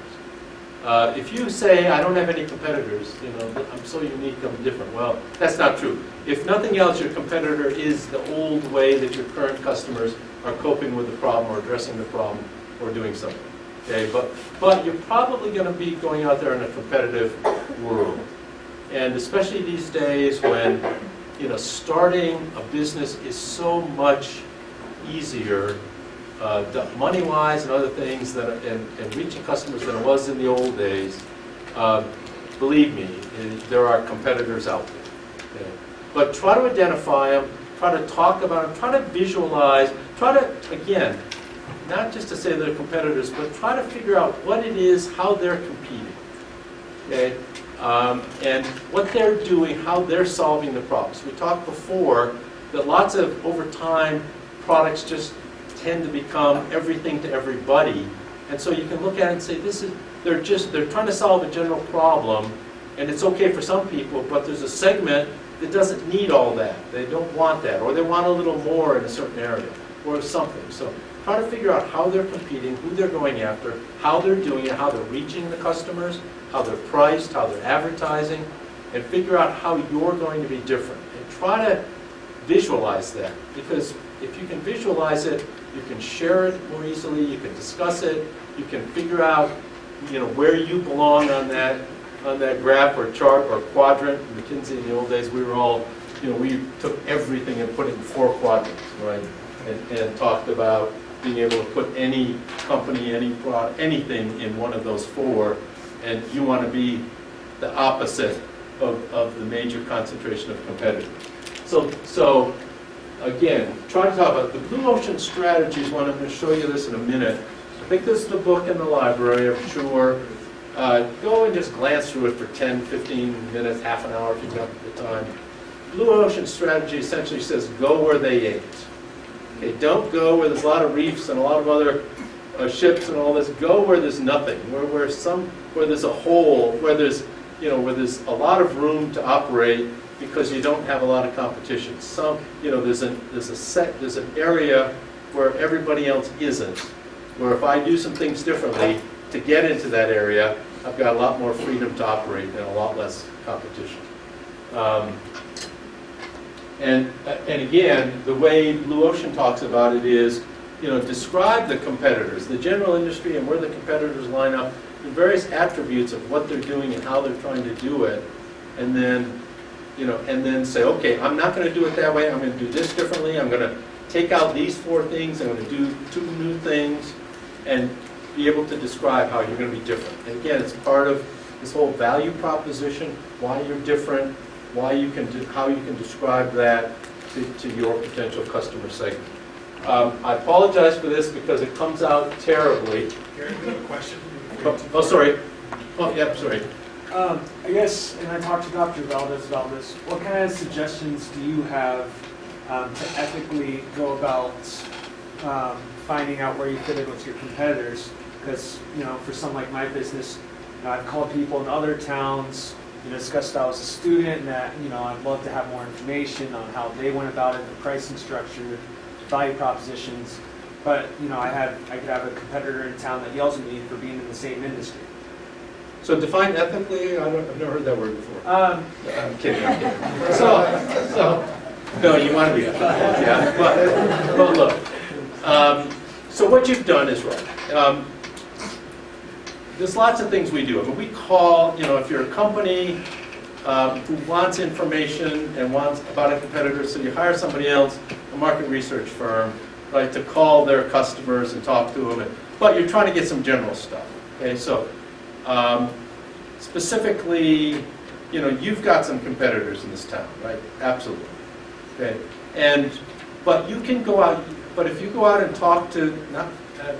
Uh, if you say, I don't have any competitors, you know, I'm so unique, I'm different. Well, that's not true. If nothing else, your competitor is the old way that your current customers are coping with the problem or addressing the problem or doing something. Okay, but, but you're probably going to be going out there in a competitive world. And especially these days when you know, starting a business is so much easier, uh, money-wise and other things, that, and, and reaching customers than it was in the old days. Uh, believe me, there are competitors out there. Okay? But try to identify them, try to talk about them, try to visualize, try to, again, not just to say they're competitors, but try to figure out what it is, how they're competing. Okay? Um, and what they're doing, how they're solving the problems. We talked before that lots of, over time, products just tend to become everything to everybody. And so you can look at it and say, this is, they're just, they're trying to solve a general problem, and it's okay for some people, but there's a segment that doesn't need all that. They don't want that, or they want a little more in a certain area, or something. So try to figure out how they're competing, who they're going after, how they're doing it, how they're reaching the customers, how they're priced, how they're advertising, and figure out how you're going to be different. And try to visualize that, because if you can visualize it, you can share it more easily, you can discuss it, you can figure out, you know, where you belong on that on that graph or chart or quadrant. McKinsey in the old days, we were all, you know, we took everything and put it in four quadrants, right? And, and talked about being able to put any company, any product, anything in one of those four. And you want to be the opposite of, of the major concentration of competitors. So, so again, try to talk about the Blue Ocean Strategies one. I'm going to show you this in a minute. I think this is the book in the library, I'm sure. Uh, go and just glance through it for ten, fifteen minutes, half an hour if you've got the time. Blue Ocean Strategy essentially says, go where they ain't. Okay, don't go where there's a lot of reefs and a lot of other Uh, ships and all this. Go where there's nothing, where where some where there's a hole, where there's you know where there's a lot of room to operate because you don't have a lot of competition. Some you know there's a there's a set there's an area where everybody else isn't. Where if I do some things differently, to get into that area, I've got a lot more freedom to operate and a lot less competition. Um, and, and again, the way Blue Ocean talks about it is, you know, describe the competitors, the general industry and where the competitors line up, the various attributes of what they're doing and how they're trying to do it, and then, you know, and then say, okay, I'm not going to do it that way. I'm going to do this differently. I'm going to take out these four things. I'm going to do two new things, and be able to describe how you're going to be different. And again, it's part of this whole value proposition, why you're different, why you can do, how you can describe that to, to your potential customer segment. Um, I apologize for this because it comes out terribly. Gary, you have a question? Oh, oh sorry. Oh, yeah, sorry. Um, I guess, and I talked to Doctor Valdez about this, what kind of suggestions do you have um, to ethically go about um, finding out where you fit in with your competitors? Because, you know, for something like my business, you know, I've called people in other towns, you know, discussed that I was a student and that, you know, I'd love to have more information on how they went about it, the pricing structure, value propositions. But, you know, I had, I could have a competitor in town that yells at me for being in the same industry. So define ethically, I don't, I've never heard that word before. Um, I'm kidding, I'm kidding. So, so, no, you want to be ethical, yeah. But, but look, um, so what you've done is right. Um, there's lots of things we do. I mean, we call, you know, if you're a company um, who wants information and wants about a competitor, so you hire somebody else, a market research firm, right, to call their customers and talk to them. And, but you're trying to get some general stuff, okay? So, um, specifically, you know, you've got some competitors in this town, right? Absolutely. Okay, and but you can go out. But if you go out and talk to, not, uh,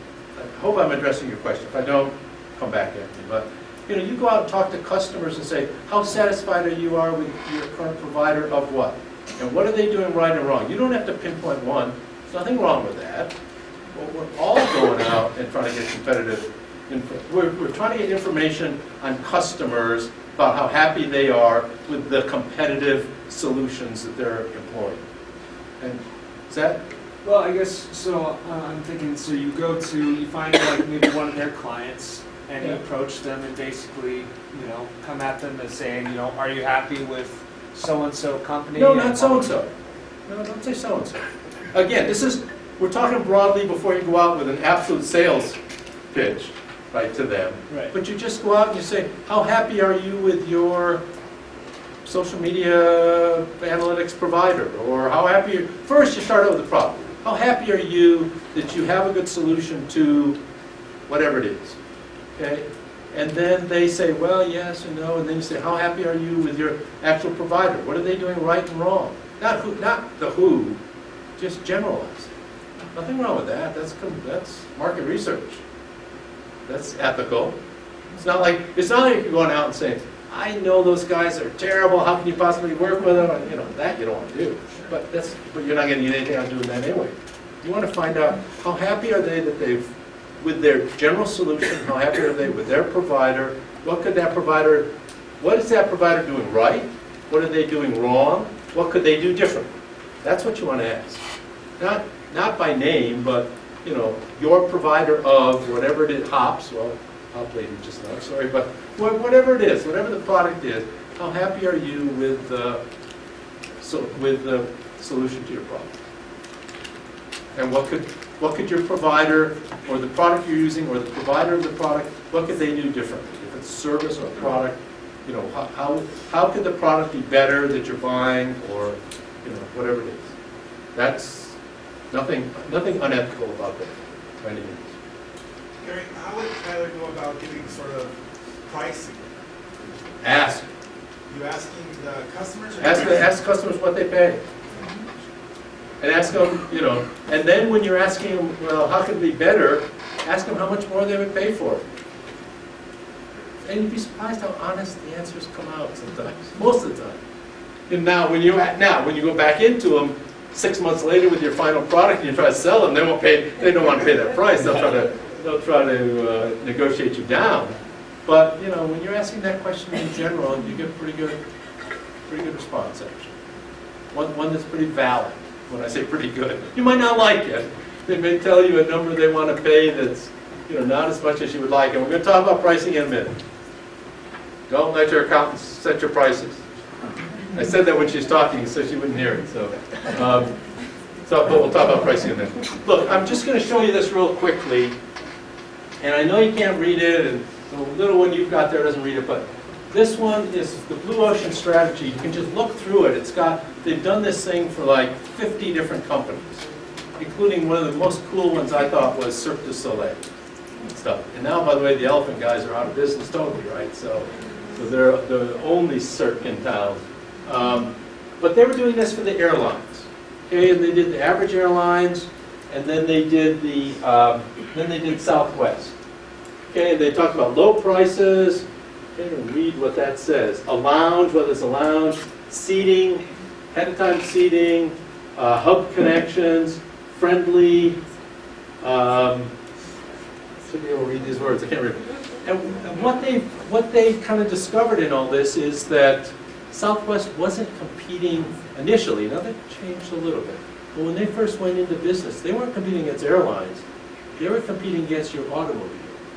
I hope I'm addressing your question. If I don't, come back at me. But you know, you go out and talk to customers and say, how satisfied are you are with your current provider of what, and what are they doing right and wrong? You don't have to pinpoint one. There's nothing wrong with that. Well, we're all going out and trying to get competitive. We're, we're trying to get information on customers about how happy they are with the competitive solutions that they're employing. And is that? Well, I guess, so uh, I'm thinking, so you go to, you find like maybe one of their clients and you Yeah. approach them and basically, you know, come at them and saying, you know, are you happy with so-and-so company? No, and not so-and-so. No, don't say so-and-so. Again, this is, we're talking broadly before you go out with an absolute sales pitch, right, to them. Right. But you just go out and you say, how happy are you with your social media analytics provider? Or how happy, are you? First you start out with the problem. How happy are you that you have a good solution to whatever it is? Okay? And then they say, well, yes or no, and then you say, how happy are you with your actual provider? What are they doing right and wrong? Not who, not the who, just generalize. Nothing wrong with that. That's, that's market research. That's ethical. It's not like, it's not like you're going out and saying, I know those guys are terrible, how can you possibly work with them? And, you know, that you don't want to do. But that's, but you're not going to get anything out of doing that anyway. You want to find out how happy are they that they've, with their general solution, how happy are they with their provider? What could that provider, what is that provider doing right? What are they doing wrong? What could they do differently? That's what you want to ask. Not, not by name, but, you know, your provider of whatever it is, hops, well, hop lady just now, sorry, but whatever it is, whatever the product is, how happy are you with, uh, so, with the solution to your problem? And what could, what could your provider, or the product you're using, or the provider of the product, what could they do differently? If it's service or product, you know, how, how, how could the product be better that you're buying, or, you know, whatever it is. That's nothing, nothing unethical about that, by any means. Gary, how would Tyler go about getting sort of pricing? Ask. You asking the customers? Or Ask, ask customers what they pay. And ask them, you know, and then when you're asking them, well, how could it be better, ask them how much more they would pay for it. And you'd be surprised how honest the answers come out sometimes, most of the time. And now, when you now when you go back into them six months later with your final product and you try to sell them, they won't pay. They don't want to pay that price. They'll try to they'll try to uh, negotiate you down. But you know, when you're asking that question in general, you get pretty good, pretty good response actually. One one that's pretty valid. When I say pretty good, you might not like it. They may tell you a number they want to pay that's you know, not as much as you would like. And we're going to talk about pricing in a minute. Don't let your accountants set your prices. I said that when she was talking, so she wouldn't hear it. So, um, so but we'll talk about pricing in a minute. Look, I'm just going to show you this real quickly. And I know you can't read it, and the little one you've got there doesn't read it, but this one is the Blue Ocean Strategy. You can just look through it. It's got, they've done this thing for like fifty different companies, including one of the most cool ones I thought was Cirque du Soleil and stuff. And now, by the way, the elephant guys are out of business totally, right? So, so they're the only Cirque in town. Um, but they were doing this for the airlines. Okay, and they did the average airlines, and then they did the um, then they did Southwest. Okay, and they talked about low prices. Okay, and read what that says. A lounge, whether it's a lounge, seating, ahead of time seating, uh, hub connections, friendly. Um, should be able to read these words. I can't read. And, and what they what they kind of discovered in all this is that Southwest wasn't competing initially. Now that changed a little bit. But when they first went into business, they weren't competing against airlines. They were competing against your automobile.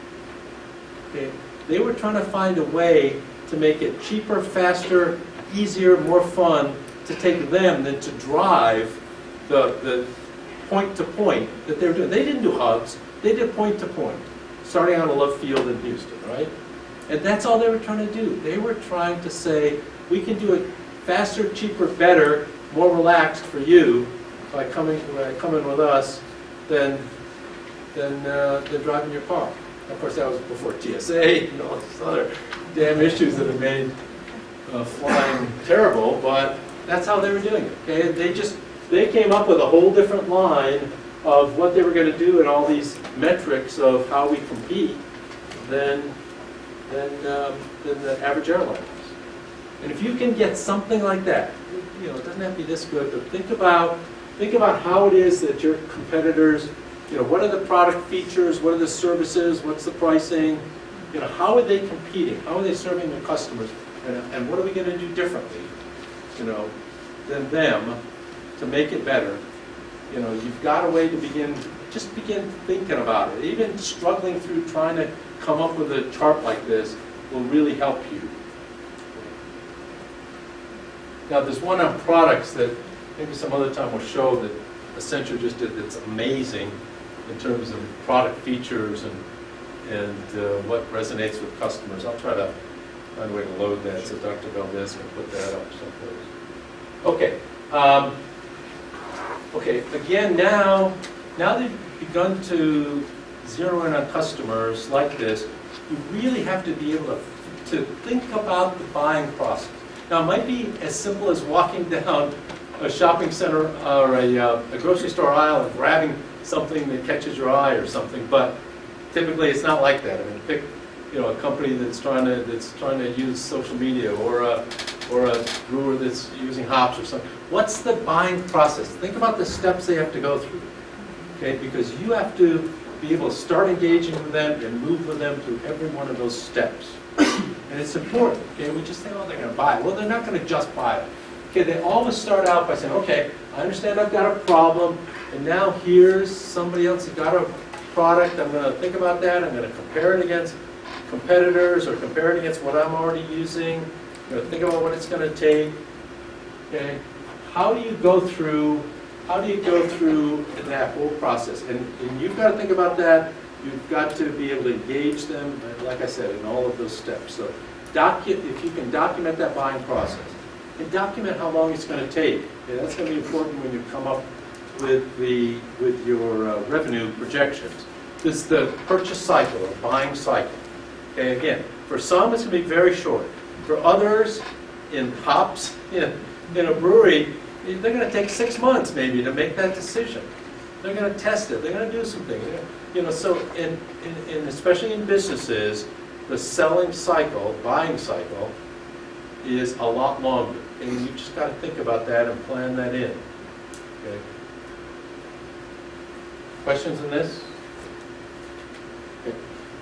Okay? They were trying to find a way to make it cheaper, faster, easier, more fun to take them than to drive the, the point to point that they were doing. They didn't do hubs. They did point to point, starting out of Love Field in Houston, right? And that's all they were trying to do. They were trying to say, we can do it faster, cheaper, better, more relaxed for you by coming, by coming with us than, than, uh, than driving your car. Of course, that was before T S A and all these other damn issues that have made uh, flying terrible, but that's how they were doing it. Okay? They just, they came up with a whole different line of what they were going to do and all these metrics of how we compete than, than, um, than the average airline. And if you can get something like that, you know, it doesn't have to be this good, but think about, think about how it is that your competitors, you know, what are the product features, what are the services, what's the pricing, you know, how are they competing, how are they serving their customers, and, and what are we going to do differently, you know, than them to make it better. You know, you've got a way to begin, just begin thinking about it. Even struggling through trying to come up with a chart like this will really help you. Now, there's one on products that maybe some other time we'll show that Accenture just did that's amazing in terms of product features and, and uh, what resonates with customers. I'll try to find a way to load that so Doctor Valdez can put that up someplace. Okay. Um, okay, again, now, now that you've begun to zero in on customers like this, you really have to be able to, to think about the buying process. Now, it might be as simple as walking down a shopping center or a, uh, a grocery store aisle and grabbing something that catches your eye or something, but typically it's not like that. I mean, pick, you know, a company that's trying to that's trying to use social media, or a or a brewer that's using hops or something. What's the buying process? Think about the steps they have to go through, okay? Because you have to be able to start engaging with them and move with them through every one of those steps. And it's important, okay? We just think, oh, they're going to buy it. Well, they're not going to just buy it. Okay, they always start out by saying, okay, I understand I've got a problem, and now here's somebody else who's got a product. I'm going to think about that. I'm going to compare it against competitors or compare it against what I'm already using. I'm going to think about what it's going to take. Okay, how do you go through? How do you go through that whole process? And, and you've got to think about that. You've got to be able to engage them, like I said, in all of those steps. So, docu if you can document that buying process, and document how long it's going to take. Okay, that's going to be important when you come up with the with your uh, revenue projections. This is the purchase cycle, or buying cycle. Okay, again, for some it's going to be very short. For others, in hops, in, in a brewery, they're going to take six months maybe to make that decision. They're going to test it. They're going to do some things. You know, so in, in, in especially in businesses, the selling cycle, buying cycle, is a lot longer. And you just got to think about that and plan that in. Okay. Questions on this? Okay.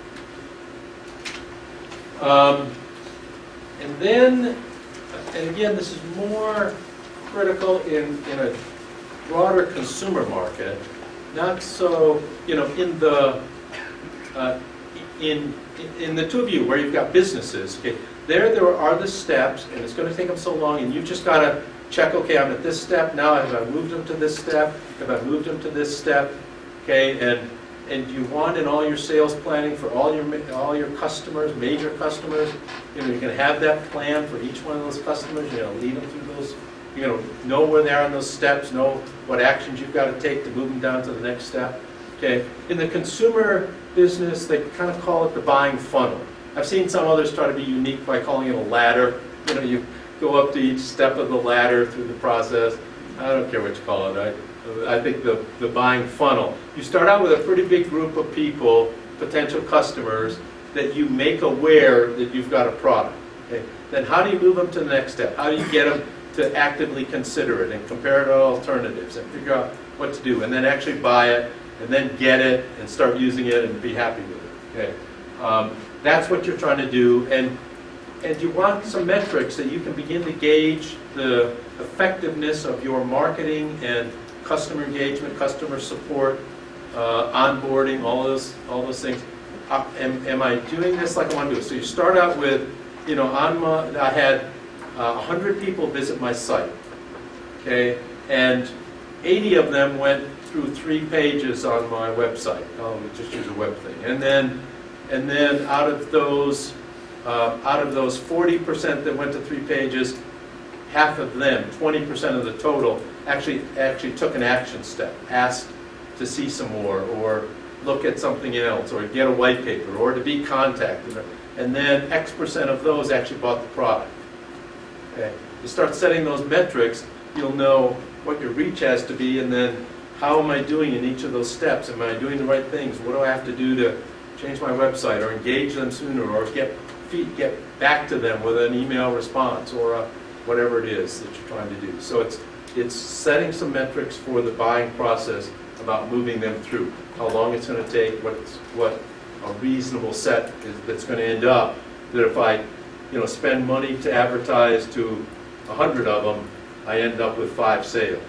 Um, and then, and again, this is more critical in, in a broader consumer market. Not so, you know, in the uh, in, in the two of you, where you've got businesses, okay, there, there are the steps, and it's going to take them so long, and you've just got to check, okay, I'm at this step now, have I moved them to this step, have I moved them to this step, okay, and, and you want in all your sales planning for all your, ma- all your customers, major customers, you know, you can have that plan for each one of those customers, you're going to lead them through those, you're going to know where they are on those steps, know what actions you've got to take to move them down to the next step. Okay. In the consumer business, they kind of call it the buying funnel. I've seen some others try to be unique by calling it a ladder. You know, you go up to each step of the ladder through the process. I don't care what you call it. I, I think the, the buying funnel. You start out with a pretty big group of people, potential customers, that you make aware that you've got a product. Okay. Then how do you move them to the next step? How do you get them to actively consider it and compare it to alternatives and figure out what to do, and then actually buy it, and then get it and start using it and be happy with it. Okay, um, that's what you're trying to do, and and you want some metrics that you can begin to gauge the effectiveness of your marketing and customer engagement, customer support, uh, onboarding, all those all those things. Uh, am, am I doing this like I want to do it? So you start out with, you know, on my, I had uh, one hundred people visit my site, okay, and eighty of them went through three pages on my website. I'll just use a web thing. And then, and then out of those, uh, out of those forty percent that went to three pages, half of them, twenty percent of the total, actually actually took an action step, asked to see some more, or look at something else, or get a white paper, or to be contacted. And then X percent of those actually bought the product. Okay. You start setting those metrics, you'll know what your reach has to be, and then how am I doing in each of those steps? Am I doing the right things? What do I have to do to change my website, or engage them sooner, or get feed, get back to them with an email response, or a, whatever it is that you're trying to do. So it's it's setting some metrics for the buying process about moving them through, how long it's going to take, what it's, what a reasonable set is that's going to end up. That if I, you know, spend money to advertise to a hundred of them, I end up with five sales.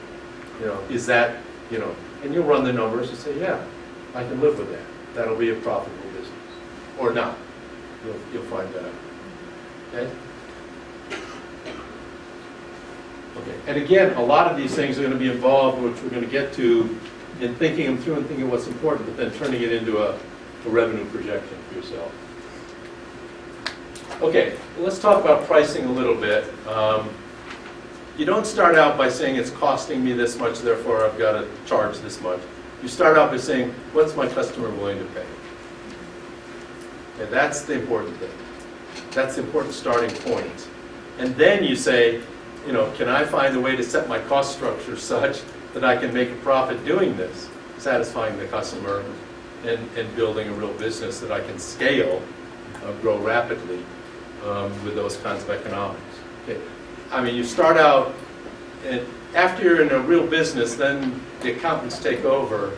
You know, is that, you know, and you'll run the numbers and say, yeah, I can live with that. That'll be a profitable business. Or not. You'll, you'll find that out. Okay? Okay. And again, a lot of these things are going to be involved, which we're going to get to, in thinking them through and thinking what's important, but then turning it into a, a revenue projection for yourself. Okay, let's talk about pricing a little bit. Um, You don't start out by saying it's costing me this much, therefore I've got to charge this much. You start out by saying, what's my customer willing to pay? Okay, that's the important thing. That's the important starting point. And then you say, you know, can I find a way to set my cost structure such that I can make a profit doing this, satisfying the customer and, and building a real business that I can scale, uh, grow rapidly um, with those kinds of economics. Okay. I mean, you start out, and after you're in a real business, then the accountants take over.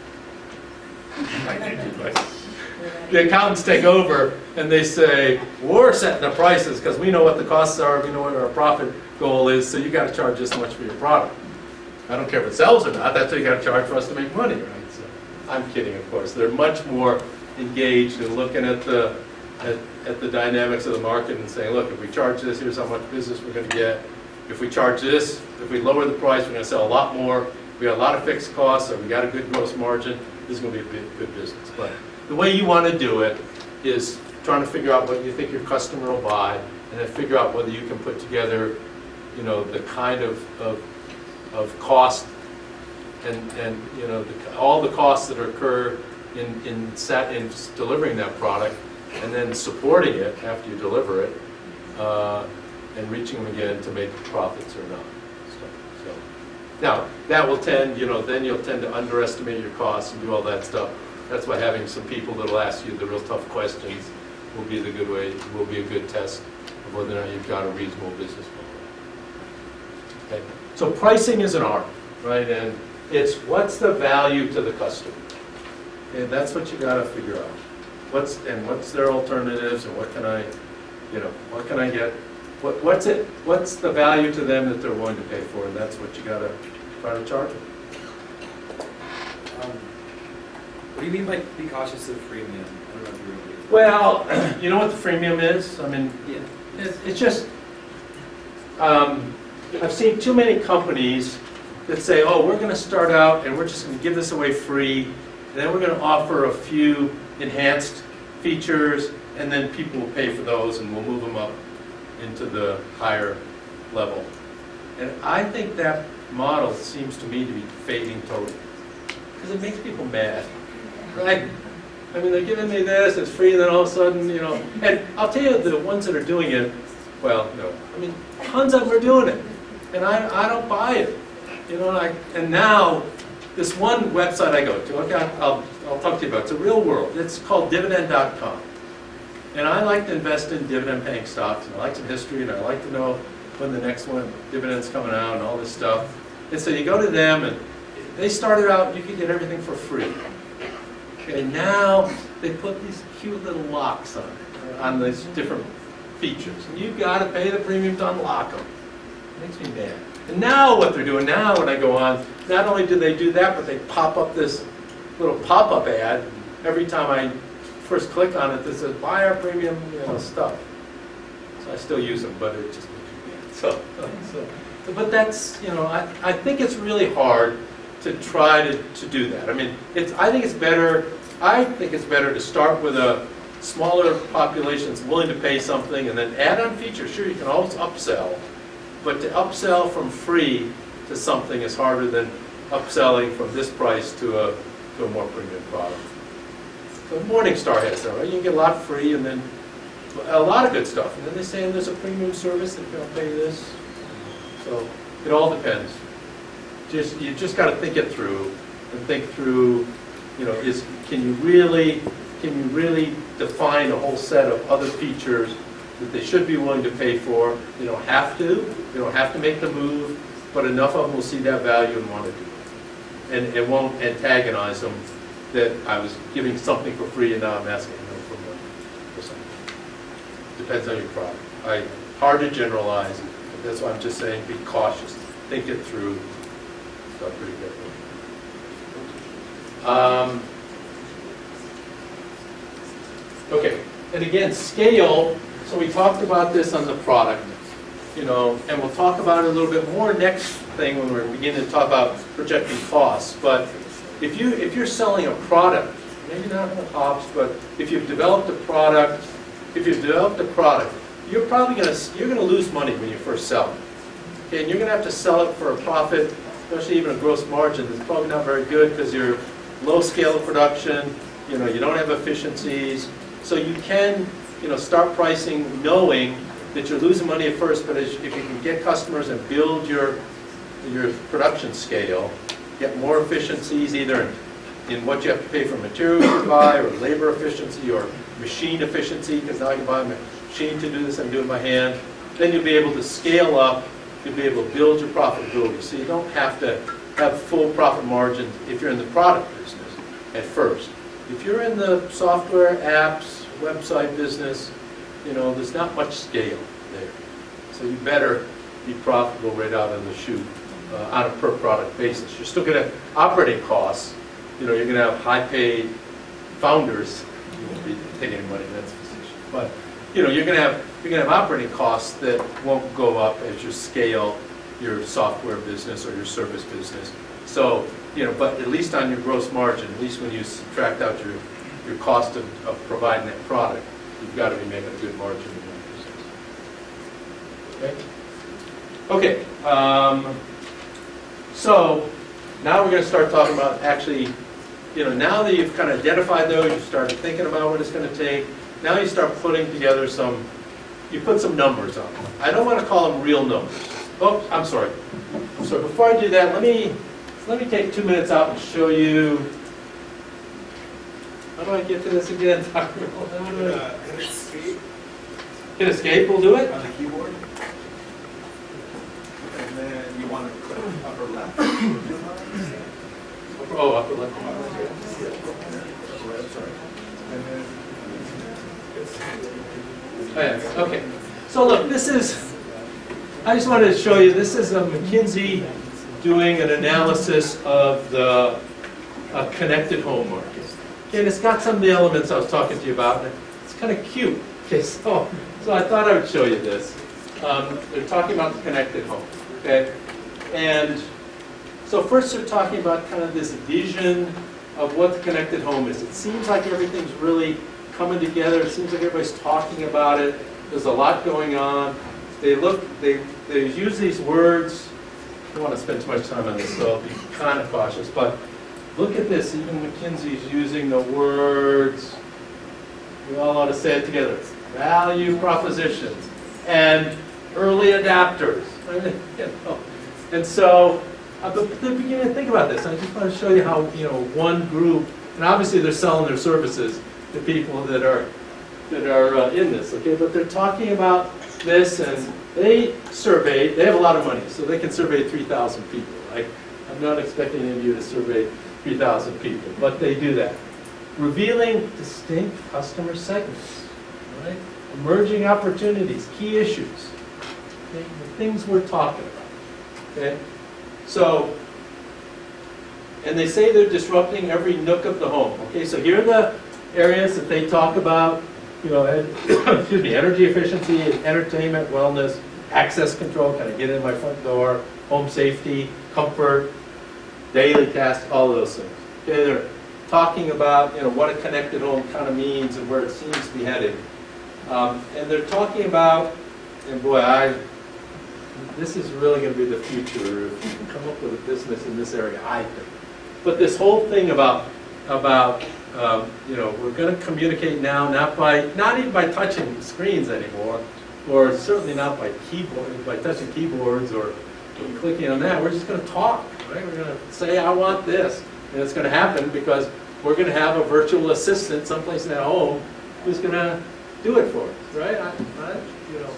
The accountants take over, and they say, we're setting the prices because we know what the costs are, we know what our profit goal is, so you got to charge this much for your product. I don't care if it sells or not, that's what you got to charge for us to make money, right? So, I'm kidding, of course. They're much more engaged in looking at the At, at the dynamics of the market and saying, look, if we charge this, here's how much business we're going to get. If we charge this, if we lower the price, we're going to sell a lot more. We got a lot of fixed costs, or we got a good gross margin. This is going to be a big, good business. But the way you want to do it is trying to figure out what you think your customer will buy, and then figure out whether you can put together, you know, the kind of of, of cost and and you know the, all the costs that occur in in set in delivering that product, and then supporting it after you deliver it, uh, and reaching them again to make profits or not. So, so now that will tend, you know, then you'll tend to underestimate your costs and do all that stuff. That's why having some people that'll ask you the real tough questions will be the good way, will be a good test of whether or not you've got a reasonable business model. Okay. So pricing is an art, right? And it's what's the value to the customer. And that's what you got to figure out. What's and what's their alternatives, and what can I, you know, what can I get? What what's it? What's the value to them that they're willing to pay for? And that's what you got to try to charge them. Um, What do you mean by be cautious of freemium? I don't know if you're really. Well, you know what the freemium is? I mean, Yeah. it's, it's just, um, I've seen too many companies that say, oh, we're going to start out and we're just going to give this away free, and then we're going to offer a few enhanced features, and then people will pay for those and we'll move them up into the higher level. And I think that model seems to me to be fading totally, because it makes people mad, right? I mean, they're giving me this, it's free, and then all of a sudden, you know, and I'll tell you, the ones that are doing it, well, no, I mean, tons of them are doing it, and I, I don't buy it, you know, and, I, and now, this one website I go to, okay, I'll, I'll talk to you about it, it's a real world, it's called dividend dot com, and I like to invest in dividend-paying stocks, and I like some history, and I like to know when the next one, dividend's coming out, and all this stuff, and so you go to them, and they started out, you could get everything for free. Okay, now they put these cute little locks on it, on these different features. And you've got to pay the premium to unlock them. It makes me mad. And now what they're doing now when I go on, not only do they do that, but they pop up this little pop-up ad every time I first click on it that says, buy our premium, you know, stuff. So I still use them, but it just makes me mad. So, so, but that's, you know, I, I think it's really hard to try to, to do that. I mean, it's, I think it's better, I think it's better to start with a smaller population that's willing to pay something and then add on features. Sure, you can always upsell, but to upsell from free to something is harder than upselling from this price to a, to a more premium product. So Morningstar has that, right? You can get a lot free and then a lot of good stuff. And then they say, and there's a premium service that you're going to pay this. So it all depends. Just, you just got to think it through and think through, you know, is, can you really, can you really define a whole set of other features that they should be willing to pay for? They don't have to, they don't have to make the move, but enough of them will see that value and want to do it. And it won't antagonize them that I was giving something for free and now I'm asking them for money or something. Depends on your product. I, hard to generalize, but that's why I'm just saying be cautious, think it through. Pretty good. Um, okay, and again, scale. So we talked about this on the product, you know, and we'll talk about it a little bit more next thing when we're beginning to talk about projecting costs. But if you if you're selling a product, maybe not in the hops, but if you've developed a product, if you've developed a product, you're probably gonna you're gonna lose money when you first sell it. Okay, and you're gonna have to sell it for a profit. Especially even a gross margin that's probably not very good because you're low scale of production, you know, you don't have efficiencies. So you can, you know, start pricing knowing that you're losing money at first, but as, if you can get customers and build your, your production scale, get more efficiencies either in, in what you have to pay for materials to buy or labor efficiency or machine efficiency, because now I can buy a machine to do this and do it by hand, then you'll be able to scale up. You'll be able to build your profitability. So you don't have to have full profit margins if you're in the product business at first. If you're in the software, apps, website business, you know, there's not much scale there. So you better be profitable right out of the chute uh, on a per product basis. You're still going to have operating costs. You know, you're going to have high paid founders. You won't be taking any money in that position. But, you know, you're going to have You're going to have operating costs that won't go up as you scale your software business or your service business. So, you know, but at least on your gross margin, at least when you subtract out your, your cost of, of providing that product, you've got to be making a good margin in that business. Okay? Okay. Um, so, now we're going to start talking about actually, you know, now that you've kind of identified those, you've started thinking about what it's going to take, now you start putting together some You put some numbers on them. I don't want to call them real numbers. Oh, I'm sorry. I'm sorry. Before I do that, let me let me take two minutes out and show you. How do I get to this again? How do I... Hit escape. Hit escape. We'll do it on the keyboard, and then you want to click upper left. Oh, upper left. Upper right. Sorry. And then. Oh, yeah. Okay. So look, this is, I just wanted to show you, this is a McKinsey doing an analysis of the uh, connected home market. Okay, and it's got some of the elements I was talking to you about, and it's kind of cute. Okay, so, so I thought I would show you this. Um, they're talking about the connected home, okay? And so first they're talking about kind of this vision of what the connected home is. It seems like everything's really coming together. It seems like everybody's talking about it. There's a lot going on. They look, they, they use these words. I don't want to spend too much time on this, so I'll be kind of cautious. But look at this. Even McKinsey's using the words. We all ought to say it together. Value propositions and early adapters. I mean, you know. And so, uh, but they're beginning to think about this. I just want to show you how, you know, one group, and obviously they're selling their services to people that are that are uh, in this, okay? But they're talking about this, and they survey. They have a lot of money, so they can survey three thousand people. Right? I'm not expecting any of you to survey three thousand people, but they do that, revealing distinct customer segments, right? Emerging opportunities, key issues, okay? The things we're talking about. Okay, so, and they say they're disrupting every nook of the home. Okay, so here are the areas that they talk about. You know, ed, excuse me, energy efficiency, entertainment, wellness, access control. Can I get in my front door? Home safety, comfort, daily tasks, all of those things. Okay, they're talking about, you know, what a connected home kind of means and where it seems to be headed. Um, and they're talking about, and boy, I. This is really going to be the future if you can come up with a business in this area, I think. But this whole thing about, about um, you know, we're going to communicate now, not by, not even by touching screens anymore, or certainly not by keyboard, by touching keyboards or clicking on that. We're just going to talk, right? We're going to say, I want this, and it's going to happen because we're going to have a virtual assistant someplace at home who's going to do it for us, right? I, I, you know,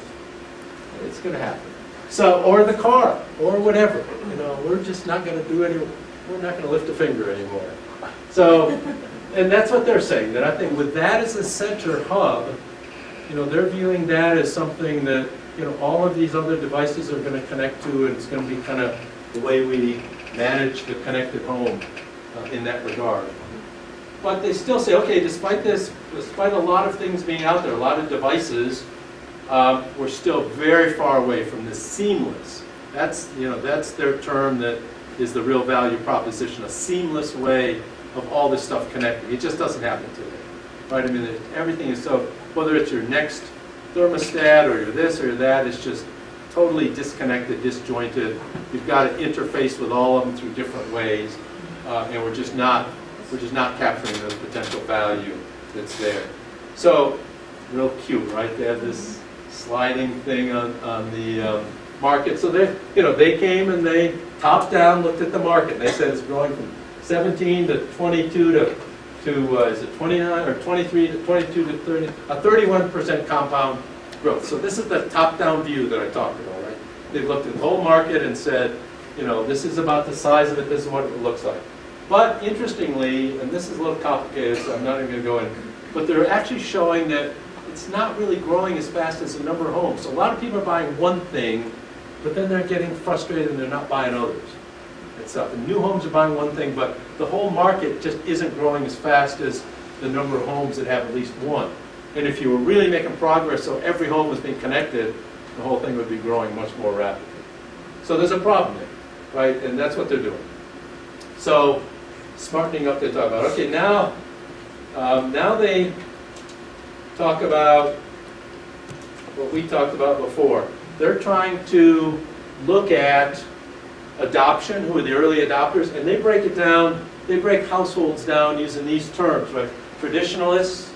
it's going to happen. So, or the car, or whatever. You know, we're just not going to do any. We're not going to lift a finger anymore. So, and that's what they're saying. That I think with that as a center hub, you know, they're viewing that as something that, you know, all of these other devices are going to connect to, and it's going to be kind of the way we manage the connected home uh, in that regard. But they still say, okay, despite this, despite a lot of things being out there, a lot of devices. Um, we're still very far away from this seamless. That's, you know, that's their term that is the real value proposition, a seamless way of all this stuff connecting. It just doesn't happen today, right? I mean, it, everything is so, whether it's your next thermostat or you're this or that, it's just totally disconnected, disjointed. You've got to interface with all of them through different ways, uh, and we're just not, we're just not capturing the potential value that's there. So, real cute, right? They have this sliding thing on, on the um, market. So they, you know, they came and they top down looked at the market. They said it's growing from seventeen to twenty-two to, to uh, is it twenty-nine or twenty-three to twenty-two to thirty, a thirty-one percent compound growth. So this is the top down view that I talked about, right? They've looked at the whole market and said, you know, this is about the size of it, this is what it looks like. But interestingly, and this is a little complicated, so I'm not even going to go in, but they're actually showing that it's not really growing as fast as the number of homes. So a lot of people are buying one thing, but then they're getting frustrated and they're not buying others. And so the new homes are buying one thing, but the whole market just isn't growing as fast as the number of homes that have at least one. And if you were really making progress, so every home was being connected, the whole thing would be growing much more rapidly. So there's a problem there, right? And that's what they're doing. So smartening up, they talk about, okay, now, um, now they talk about what we talked about before. They're trying to look at adoption, who are the early adopters, and they break it down, they break households down using these terms, right? Traditionalists,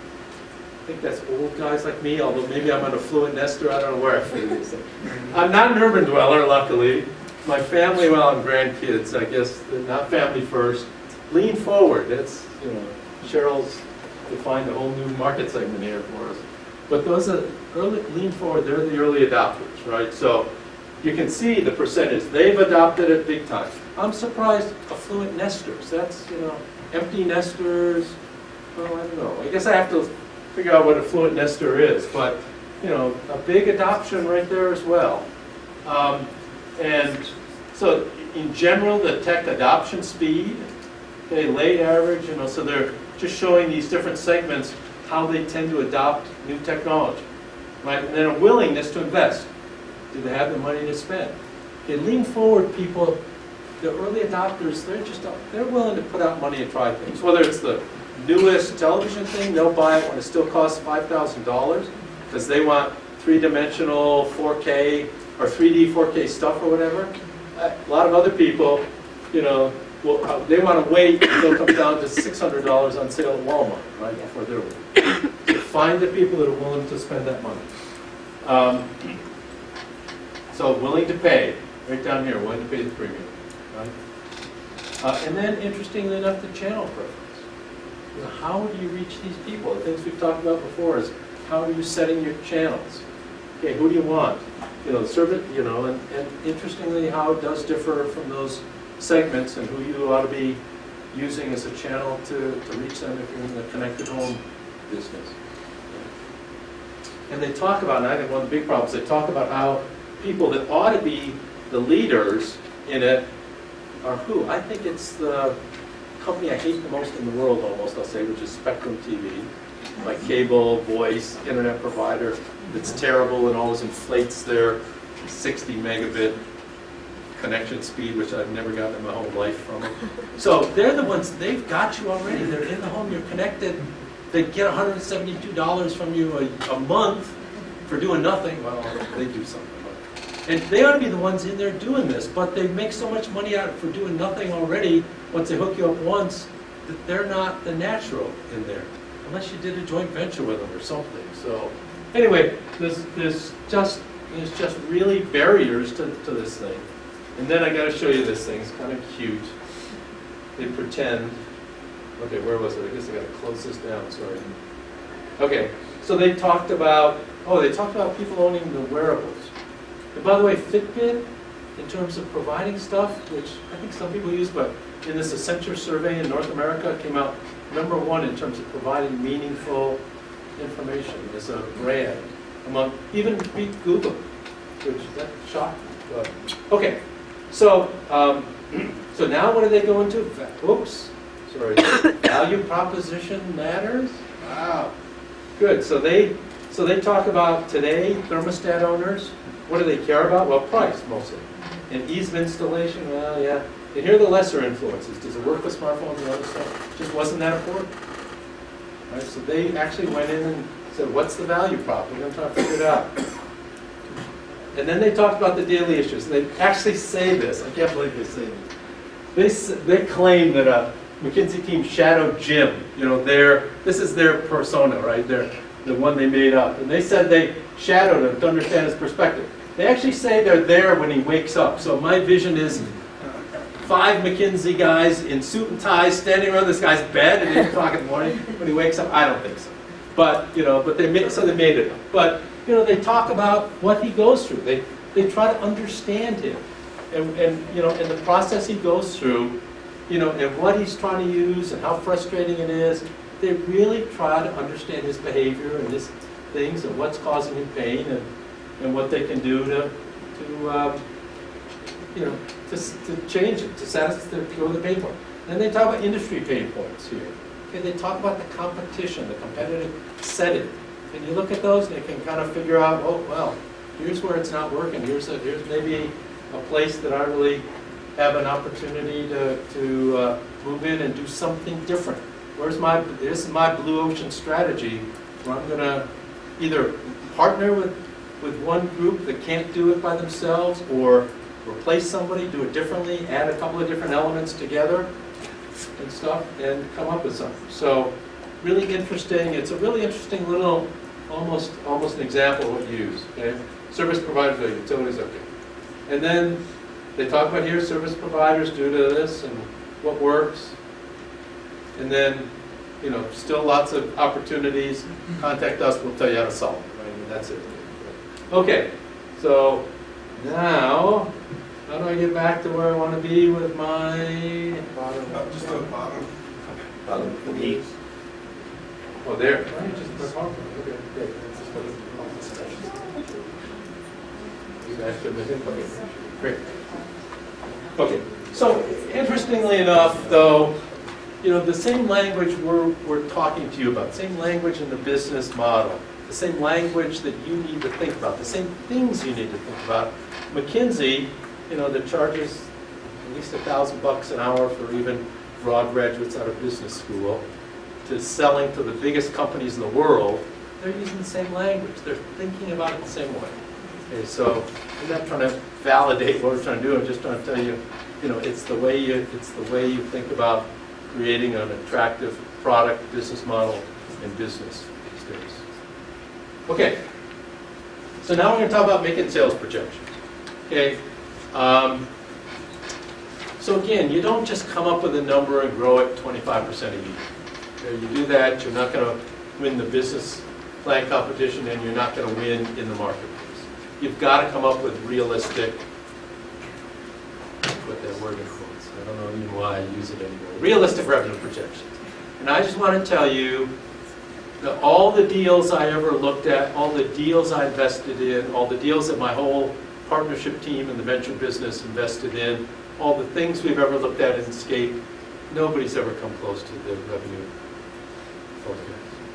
I think that's old guys like me, although maybe I'm an affluent nester, I don't know where I fit these things. I'm not an urban dweller, luckily. My family, well, and grandkids, I guess, not family first. Lean forward, that's, you know, Cheryl's defined a whole new market segment here for us. But those are early, lean forward, they're the early adopters, right? So you can see the percentage. They've adopted it big time. I'm surprised affluent nesters, that's, you know, empty nesters, well, I don't know. I guess I have to figure out what a affluent nester is, but, you know, a big adoption right there as well. Um, and so in general, the tech adoption speed, okay, late average, you know, so they're just showing these different segments how they tend to adopt new technology, right? And then a willingness to invest. Do they have the money to spend? Okay, lean forward, people. The early adopters, they're just they're willing to put out money and try things. Whether it's the newest television thing, they'll buy it when it still costs five thousand dollars because they want three-dimensional four K or three D four K stuff or whatever. A lot of other people, you know, will, uh, they want to wait until it comes down to six hundred dollars on sale at Walmart, right, before they're willing. So find the people that are willing to spend that money. Um, so willing to pay, right down here, willing to pay the premium. Right? Uh, and then, interestingly enough, the channel preference. You know, how do you reach these people? The things we've talked about before is how are you setting your channels? Okay, who do you want? You know, serve it. You know, and, and interestingly, how it does differ from those segments and who you ought to be using as a channel to, to reach them if you're in the connected home business. And they talk about, and I think one of the big problems, they talk about how people that ought to be the leaders in it are who? I think it's the company I hate the most in the world, almost, I'll say, which is Spectrum T V. Like cable, voice, internet provider that's terrible and always inflates their sixty megabit connection speed, which I've never gotten in my whole life from them. So they're the ones, they've got you already. They're in the home, you're connected. They get one hundred seventy-two dollars from you a, a month for doing nothing. Well, they do something. And they ought to be the ones in there doing this, but they make so much money out for doing nothing already once they hook you up once that they're not the natural in there, unless you did a joint venture with them or something. So anyway, there's, there's, just, there's just really barriers to, to this thing. And then I got to show you this thing. It's kind of cute. They pretend. Okay, where was it? I guess I got to close this down, sorry. Okay, so they talked about, oh, they talked about people owning the wearables. And by the way, Fitbit, in terms of providing stuff, which I think some people use, but in this Accenture survey in North America, came out number one in terms of providing meaningful information as a brand, among even beat Google, which that shocked me. But, okay, so um, so now what do they go into? Oops, sorry. Value proposition matters. Wow, good. So they so they talk about today thermostat owners. What do they care about? Well, price, mostly. And ease of installation, well, yeah. And here are the lesser influences. Does it work with smartphones and other stuff? Just wasn't that important. Right? So they actually went in and said, what's the value prop? We're going to try to figure it out. And then they talked about the daily issues. And they actually say this. I can't believe they say this. They, they claim that a McKinsey team shadowed Jim. You know, their, this is their persona, right? They're the one they made up. And they said they shadowed him to understand his perspective. They actually say they're there when he wakes up. So my vision is five McKinsey guys in suit and ties standing around this guy's bed at eight o'clock in the morning when he wakes up. I don't think so. But, you know, but they made, so they made it up. But, you know, they talk about what he goes through. They, they try to understand him. And, and, you know, and the process he goes through, you know, and what he's trying to use and how frustrating it is. They really try to understand his behavior and his things and what's causing him pain and, and what they can do to, to um, you know, to, to change it, to satisfy, to cure the pain point. Then they talk about industry pain points here. Okay, they talk about the competition, the competitive setting. And you look at those and you can kind of figure out, oh, well, here's where it's not working. Here's, a, here's maybe a place that I really have an opportunity to, to uh, move in and do something different. Where's my, this is my blue ocean strategy where I'm going to either partner with, with one group that can't do it by themselves or replace somebody, do it differently, add a couple of different elements together and stuff, and come up with something. So really interesting. It's a really interesting little, almost almost an example of what you use. Okay? Service providers or utilities, okay. And then they talk about here service providers due to this and what works. And then, you know, still lots of opportunities. Contact us, we'll tell you how to solve it, right? I mean, that's it. Okay, so now, how do I get back to where I want to be with my bottom? Oh, just the bottom. Bottom eight. Oh, there. Why don't you just press on? Okay, great. Okay, great. Okay, so interestingly enough, though, you know, the same language we're, we're talking to you about, same language in the business model, the same language that you need to think about, the same things you need to think about. McKinsey, you know, that charges at least a thousand bucks an hour for even broad graduates out of business school, to selling to the biggest companies in the world, they're using the same language. They're thinking about it the same way. Okay, so I'm not trying to validate what we're trying to do. I'm just trying to tell you, you know, it's the way you, it's the way you think about creating an attractive product, business model, and business these days. Okay. So now we're going to talk about making sales projections. Okay. Um, so again, you don't just come up with a number and grow it twenty-five percent a year. Okay, you do that, you're not going to win the business plan competition, and you're not going to win in the marketplace. You've got to come up with realistic, put that word in quotes, I don't know even why I use it anymore, realistic revenue projections. And I just want to tell you that all the deals I ever looked at, all the deals I invested in, all the deals that my whole partnership team in the venture business invested in, all the things we've ever looked at in Scape, nobody's ever come close to the revenue forecast.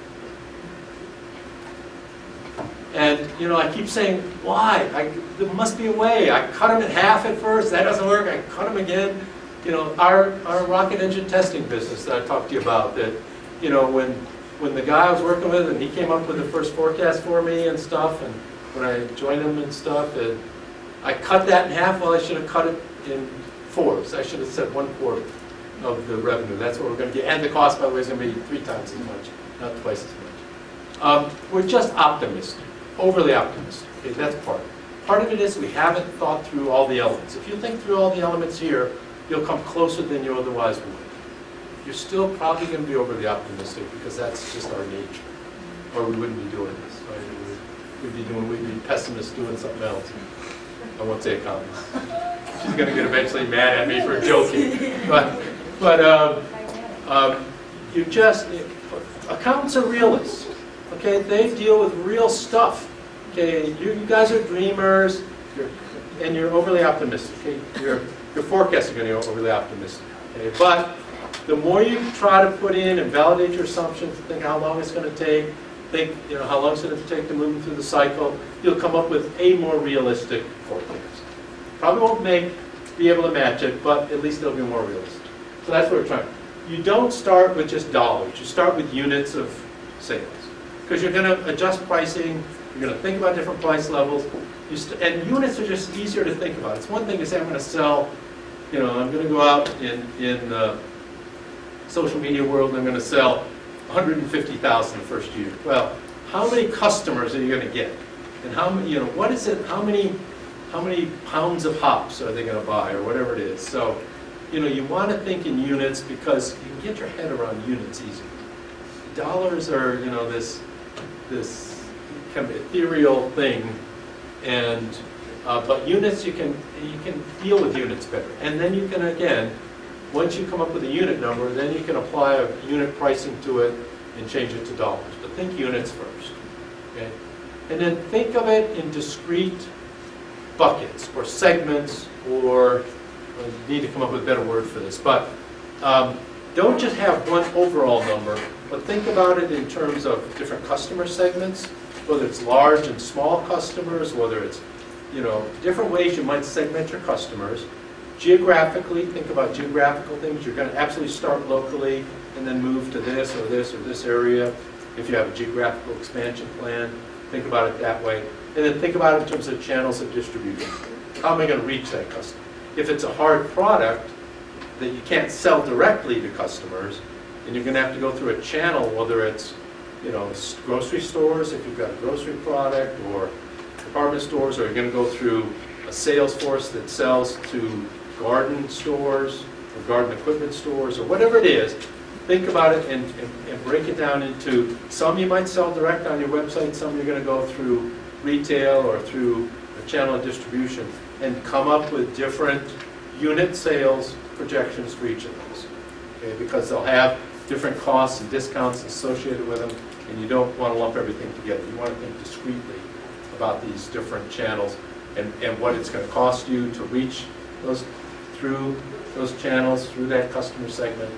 And, you know, I keep saying, why? I, there must be a way. I cut them in half at first. That doesn't work. I cut them again. You know, our, our rocket engine testing business that I talked to you about, that, you know, when, when the guy I was working with, and he came up with the first forecast for me and stuff, and when I joined him and stuff, and I cut that in half. Well, I should have cut it in fours. I should have said one quarter of the revenue. That's what we're going to get. And the cost, by the way, is going to be three times as much, not twice as much. Um, we're just optimistic. Overly optimistic. Okay, that's part. Part of it is we haven't thought through all the elements. If you think through all the elements here, you'll come closer than you otherwise would. You're still probably going to be overly optimistic because that's just our nature. Or we wouldn't be doing this. Right? We'd be doing, we'd be pessimists doing something else. I won't say economists. She's going to get eventually mad at me for joking. But, but um, um, you just, accountants are realists. Okay, they deal with real stuff. Okay, you, you guys are dreamers, you're, and you're overly optimistic. Okay, your your forecasts are going to be overly optimistic. Okay, but the more you try to put in and validate your assumptions, think how long it's going to take, think you know how long it's going to take to move through the cycle, you'll come up with a more realistic forecast. Probably won't make be able to match it, but at least it'll be more realistic. So that's what we're trying. You don't start with just dollars. You start with units of sales. Because you're going to adjust pricing, you're going to think about different price levels, you st and units are just easier to think about. It's one thing to say I'm going to sell, you know, I'm going to go out in, in the social media world and I'm going to sell one hundred fifty thousand the first year. Well, how many customers are you going to get? And how many, you know, what is it, how many, how many pounds of hops are they going to buy or whatever it is? So, you know, you want to think in units because you can get your head around units easily. Dollars are, you know, this this kind of ethereal thing, and uh, but units you can you can deal with units better, and then you can again, once you come up with a unit number, then you can apply a unit pricing to it and change it to dollars. But think units first, okay? And then think of it in discrete buckets or segments, or well, you need to come up with a better word for this, but um, don't just have one overall number. But think about it in terms of different customer segments, whether it's large and small customers, whether it's, you know, different ways you might segment your customers. Geographically, think about geographical things. You're going to absolutely start locally and then move to this or this or this area. If you have a geographical expansion plan, think about it that way. And then think about it in terms of channels of distribution. How am I going to reach that customer? If it's a hard product that you can't sell directly to customers, and you're going to have to go through a channel, whether it's, you know, grocery stores, if you've got a grocery product, or department stores, or you're going to go through a sales force that sells to garden stores, or garden equipment stores, or whatever it is. Think about it and, and, and break it down into, some you might sell direct on your website, some you're going to go through retail or through a channel of distribution, and come up with different unit sales projections for each of those. Okay, because they'll have different costs and discounts associated with them, and you don't want to lump everything together. You want to think discreetly about these different channels and, and what it's going to cost you to reach those through those channels, through that customer segment,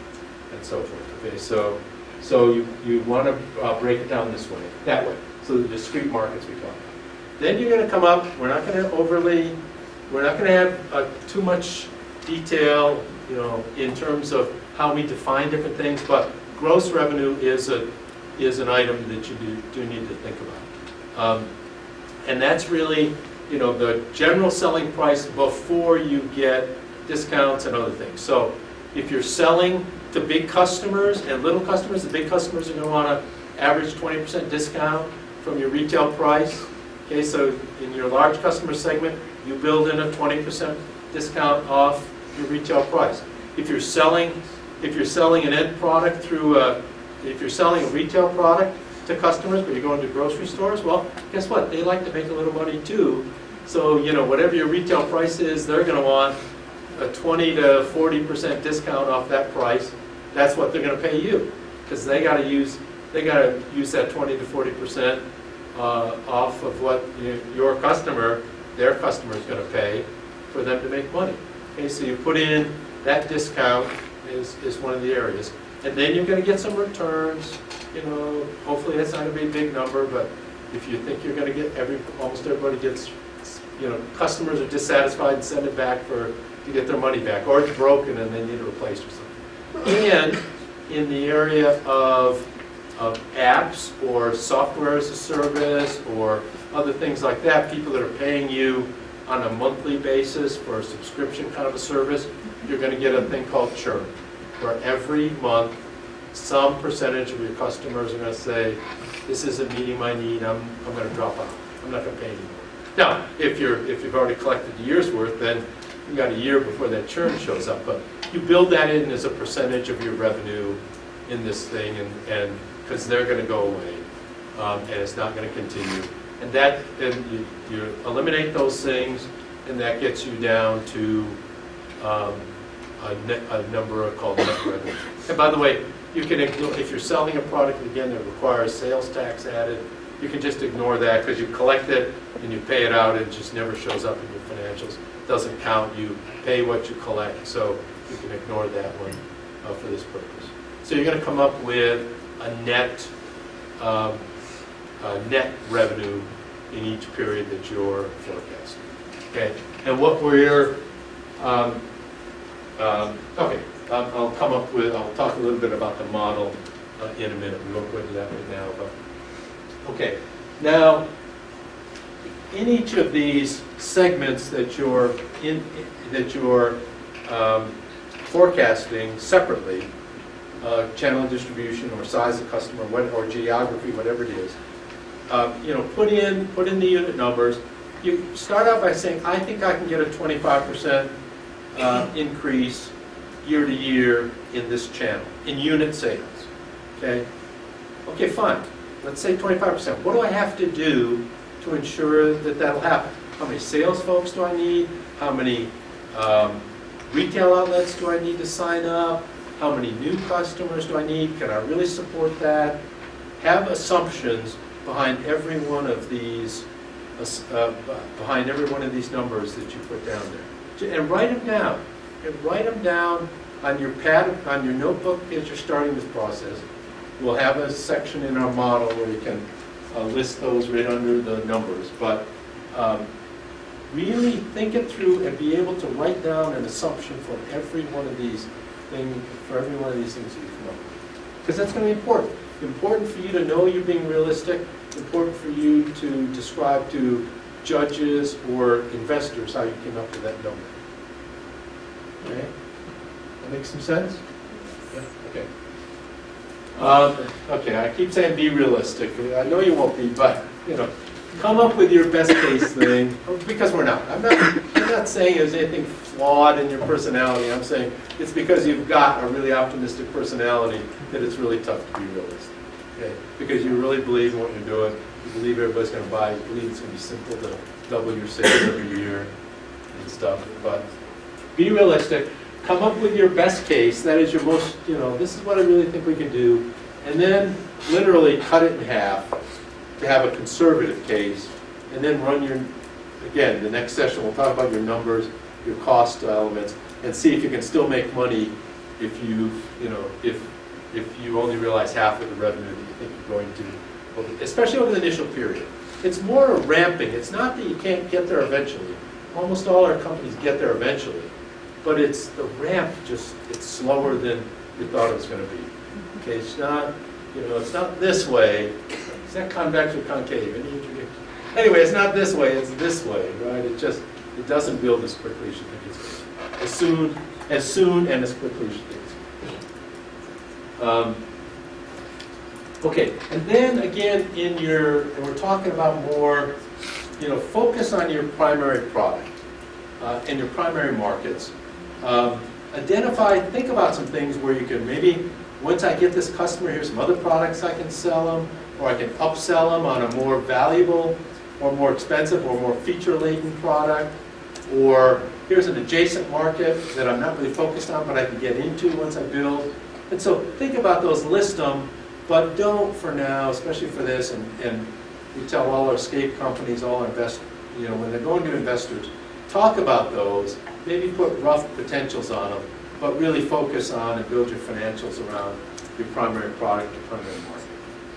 and so forth. Okay, so so you, you want to uh, break it down this way, that way. So the discrete markets we talk about. Then you're going to come up. We're not going to overly. We're not going to have uh, too much detail, you know, in terms of how we define different things. But gross revenue is a is an item that you do, do need to think about, um, and that's really, you know, the general selling price before you get discounts and other things. So if you're selling to big customers and little customers, the big customers are going to want to average twenty percent discount from your retail price. Okay, so in your large customer segment, you build in a twenty percent discount off your retail price. If you're selling, if you're selling an end product through a, if you're selling a retail product to customers, but you're going to grocery stores, well, guess what? They like to make a little money too. So, you know, whatever your retail price is, they're going to want a twenty to forty percent discount off that price. That's what they're going to pay you, because they got to use they got to use that twenty to forty percent uh, off of what you, your customer, their customer, is going to pay for them to make money. Okay, so you put in that discount is is one of the areas, and then you're going to get some returns. You know, hopefully that's not going to be a big number, but if you think you're going to get every almost everybody gets, you know, customers are dissatisfied and send it back for to get their money back, or it's broken and they need it replaced or something. And in the area of, of apps or software as a service or other things like that, people that are paying you on a monthly basis for a subscription kind of a service, you're going to get a thing called churn, where every month some percentage of your customers are going to say, this isn't meeting my need, I'm, I'm going to drop out. I'm not going to pay anymore. Now, if, you're, if you've already collected a year's worth, then you've got a year before that churn shows up. But you build that in as a percentage of your revenue in this thing, and and because they're going to go away, um, and it's not going to continue. And that, and you, you eliminate those things, and that gets you down to um, a, net, a number called net revenue. And by the way, you can ignore, if you're selling a product, again, that requires sales tax added, you can just ignore that because you collect it and you pay it out, and it just never shows up in your financials. It doesn't count. You pay what you collect, so you can ignore that one uh, for this purpose. So you're going to come up with a net, um, a net revenue in each period that you're forecasting. Okay, and what we're um, um, okay. Um, I'll come up with. I'll talk a little bit about the model uh, in a minute. We won't go into that right now, but. Okay, now in each of these segments that you're in, that you're um, forecasting separately, uh, channel distribution or size of customer, what, or geography, whatever it is, uh, you know, put in put in the unit numbers. You start out by saying, I think I can get a twenty-five percent uh, increase year to year in this channel in unit sales. Okay, okay, fine. Let's say twenty-five percent. What do I have to do to ensure that that'll happen? How many sales folks do I need? How many um, retail outlets do I need to sign up? How many new customers do I need? Can I really support that? Have assumptions behind every one of these, uh, behind every one of these numbers that you put down there, and write them down. And write them down on your pad, on your notebook as you're starting this process. We'll have a section in our model where we can uh, list those right under the numbers. But um, really think it through and be able to write down an assumption for every one of these things, for every one of these things that you come up with. Because that's going to be important. Important for you to know you're being realistic. Important for you to describe to judges or investors how you came up with that number. Okay? That makes some sense? Yeah? Okay. Um, okay, I keep saying be realistic. I know you won't be, but you know, come up with your best case thing. Because we're not. I'm not. I'm not saying there's anything flawed in your personality. I'm saying it's because you've got a really optimistic personality that it's really tough to be realistic. Okay, because you really believe in what you're doing. You believe everybody's going to buy. You believe it's going to be simple to double your sales every year and stuff. But be realistic. Come up with your best case. That is your most, you know, this is what I really think we can do. And then literally cut it in half to have a conservative case. And then run your, again, the next session we'll talk about your numbers, your cost elements, and see if you can still make money if you, you know, if, if you only realize half of the revenue that you think you're going to, especially over the initial period. It's more a ramping. It's not that you can't get there eventually. Almost all our companies get there eventually. But it's the ramp just, it's slower than you thought it was going to be. Okay, it's not, you know, it's not this way. Is that convex or concave? Any introduction? Anyway, it's not this way, it's this way, right? It just, it doesn't build as quickly as you think it's going to. As soon, as soon and as quickly as you think it's going to. Um, Okay, and then again, in your, and we're talking about more, you know, focus on your primary product uh, and your primary markets. Um, identify, think about some things where you can maybe, once I get this customer, here's some other products I can sell them, or I can upsell them on a more valuable, or more expensive, or more feature-laden product, or here's an adjacent market that I'm not really focused on, but I can get into once I build. And so think about those, list them. But don't for now, especially for this, and, and we tell all our escape companies, all our invest, you know, when they're going to investors, talk about those, maybe put rough potentials on them, but really focus on and build your financials around your primary product, your primary market.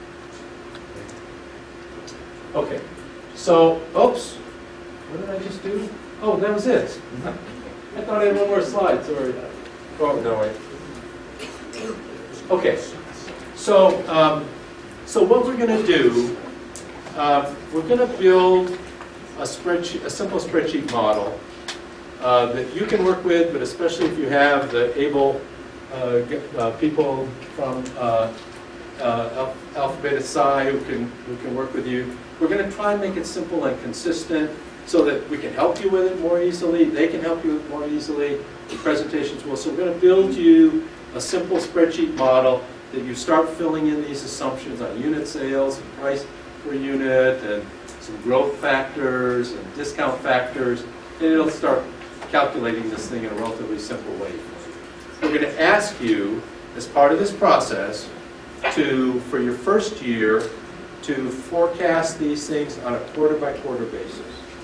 Okay, so, oops, what did I just do? Oh, that was it. I thought I had one more slide, sorry. Oh, no, wait. Okay. So, um, so what we're going to do, uh, we're going to build a spreadsheet, a simple spreadsheet model uh, that you can work with, but especially if you have the able uh, uh, people from uh, uh, Alpha Beta Psi who can who can work with you. We're going to try and make it simple and consistent so that we can help you with it more easily. They can help you with it more easily. The presentations will. So we're going to build you a simple spreadsheet model that you start filling in these assumptions on unit sales and price per unit and some growth factors and discount factors, and it'll start calculating this thing in a relatively simple way. We're going to ask you, as part of this process, to, for your first year, to forecast these things on a quarter-by-quarter basis.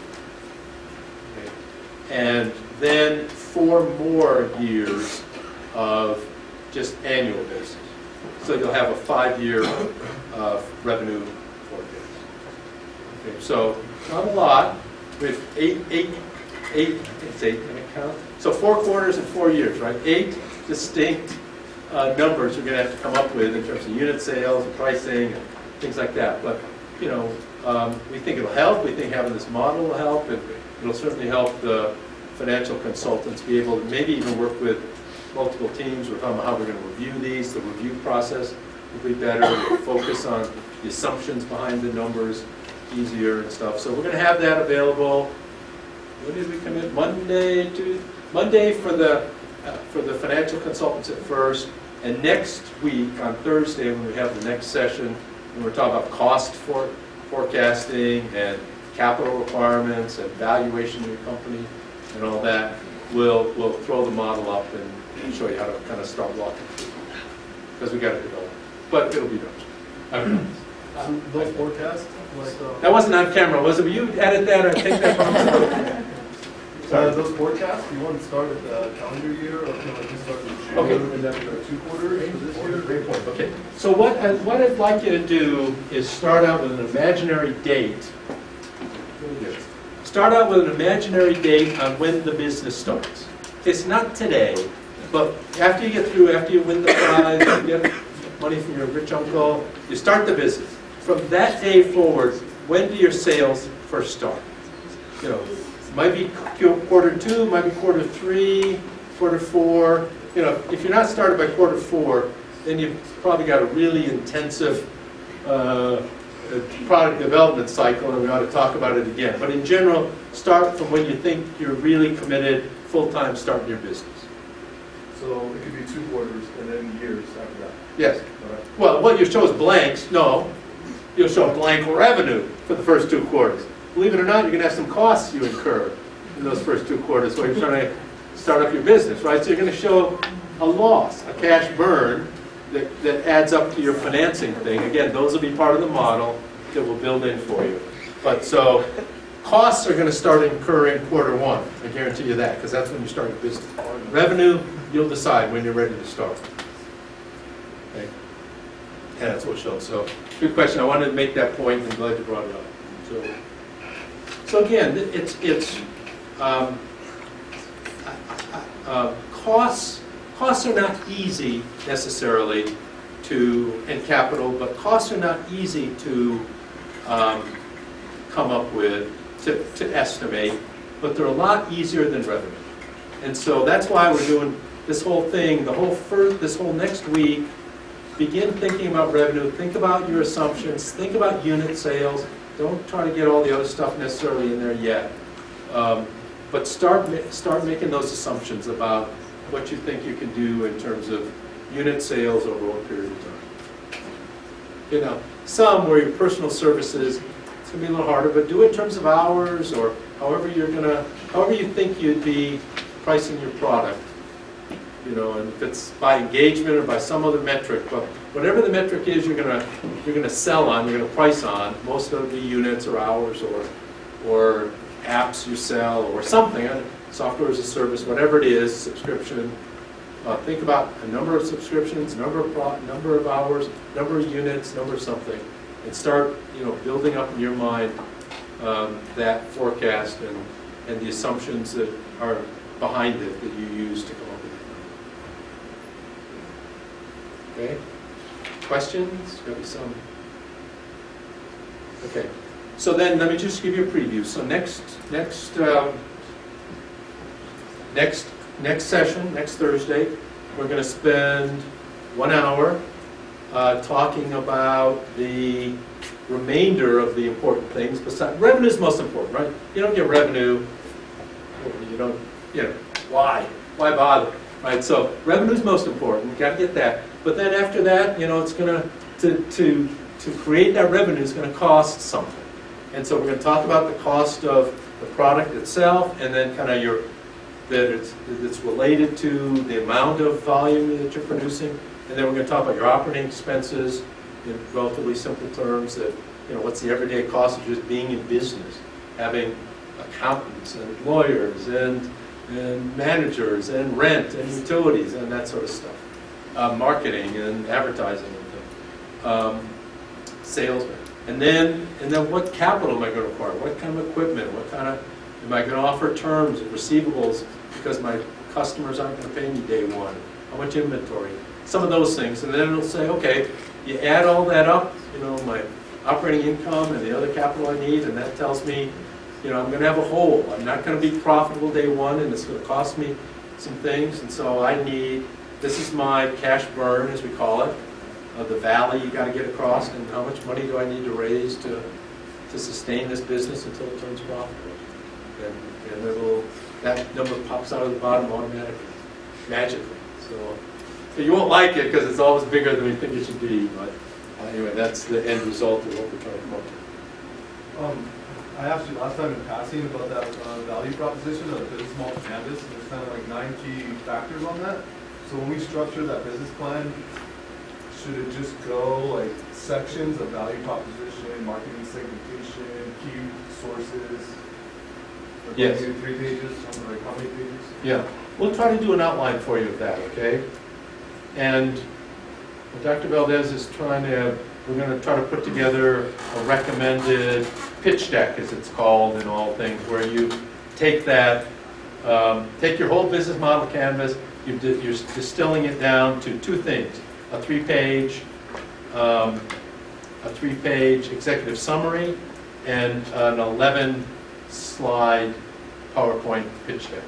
Okay. And then four more years of just annual basis. So you'll have a five-year uh, revenue forecast. Okay, so not a lot. We have eight, eight, eight, I think it's eight, can I count? So four quarters and four years, right? Eight distinct uh, numbers you're going to have to come up with in terms of unit sales and pricing and things like that. But, you know, um, we think it'll help. We think having this model will help. And it'll certainly help the financial consultants be able to maybe even work with multiple teams. We're talking about how we're going to review these. The review process will be better. We'll focus on the assumptions behind the numbers easier and stuff. So we're going to have that available. When did we commit? Monday, Tuesday? Monday for the uh, for the financial consultants at first, and next week on Thursday when we have the next session, when we're talking about cost for forecasting and capital requirements and valuation of your company and all that, we'll we'll throw the model up and and show you how to kind of start walking through it, because we got to develop. But it'll be done. Okay. Um, those forecasts, like uh, That wasn't on camera, was it? Will you edit that or take that from? uh, those forecasts, you want to start at the calendar year, or can like just start with June Okay. and then go two quarters for this year? Great point. Okay. So what I, what I'd like you to do is start out with an imaginary date. Start out with an imaginary date on when the business starts. It's not today. But after you get through, after you win the prize, you get money from your rich uncle, you start the business. From that day forward, when do your sales first start? You know, might be quarter two, might be quarter three, quarter four. You know, if you're not started by quarter four, then you've probably got a really intensive uh, product development cycle, and we ought to talk about it again. But in general, start from when you think you're really committed, full-time starting your business. So it could be two quarters and then years after that. Yes. All right. Well, what you show is blanks. No. You'll show blank revenue for the first two quarters. Believe it or not, you're going to have some costs you incur in those first two quarters while you're trying to start up your business, right? So you're going to show a loss, a cash burn that, that adds up to your financing thing. Again, those will be part of the model that we'll build in for you. But so costs are going to start incurring quarter one. I guarantee you that, because that's when you start your business. Revenue, you'll decide when you're ready to start. Okay? And that's what it shows. So, good question. I wanted to make that point, and I'm glad you brought it up. So, so again, it's it's um, uh, costs. Costs are not easy necessarily to, and capital, but costs are not easy to um, come up with, to, to estimate, but they're a lot easier than revenue. And so that's why we're doing this whole thing, the whole first, this whole next week. Begin thinking about revenue, think about your assumptions, think about unit sales. Don't try to get all the other stuff necessarily in there yet. Um, but start, start making those assumptions about what you think you can do in terms of unit sales over what period of time. You know, some where your personal services, it's going to be a little harder, but do it in terms of hours or however you're going to, however you think you'd be pricing your product. You know, and if it's by engagement or by some other metric, but whatever the metric is you're going to you're going to sell on, you're going to price on, most of the units or hours or or apps you sell or something, software as a service, whatever it is, subscription. Uh, think about a number of subscriptions, number of pro number of hours, number of units, number of something, and start you know building up in your mind um, that forecast and and the assumptions that are behind it that you use to come up with it. Okay. Questions? Maybe some. Okay. So then, let me just give you a preview. So next next. Um, Next, next session, next Thursday, we're going to spend one hour uh, talking about the remainder of the important things. Besides, revenue is most important, right? You don't get revenue, you don't, you know, why? Why bother? Right? So revenue is most important. You've got to get that. But then after that, you know, it's going to, to, to, to create that revenue is going to cost something. And so we're going to talk about the cost of the product itself and then kind of your that it's, that it's related to the amount of volume that you're producing. And then we're going to talk about your operating expenses in relatively simple terms that, you know, what's the everyday cost of just being in business, having accountants and lawyers and, and managers and rent and utilities and that sort of stuff. Uh, marketing and advertising and things. Um, sales. And then, and then what capital am I going to require? What kind of equipment? What kind of Am I going to offer terms of receivables because my customers aren't going to pay me day one? How much inventory? Some of those things. And then it'll say, okay, you add all that up, you know, my operating income and the other capital I need, and that tells me, you know, I'm going to have a hole. I'm not going to be profitable day one, and it's going to cost me some things. And so I need, this is my cash burn, as we call it, uh, the valley you got to get across, and how much money do I need to raise to, to sustain this business until it turns profitable. And, and it'll, that number pops out of the bottom automatically, magically. So, so you won't like it because it's always bigger than we think it should be. But uh, anyway, that's the end result of what we're trying to come up with. Um, I asked you last time in passing about that uh, value proposition of the small canvas, and there's kind of like nine key factors on that. So when we structure that business plan, should it just go like sections of value proposition, marketing segmentation, key sources? Like yes. Maybe three pages, like how many pages? Yeah. We'll try to do an outline for you of that, okay? And what Doctor Valdez is trying to, we're going to try to put together a recommended pitch deck, as it's called in all things, where you take that, um, take your whole business model canvas, you're, di you're distilling it down to two things: a three-page, um, a three-page executive summary, and an eleven-slide PowerPoint pitch deck.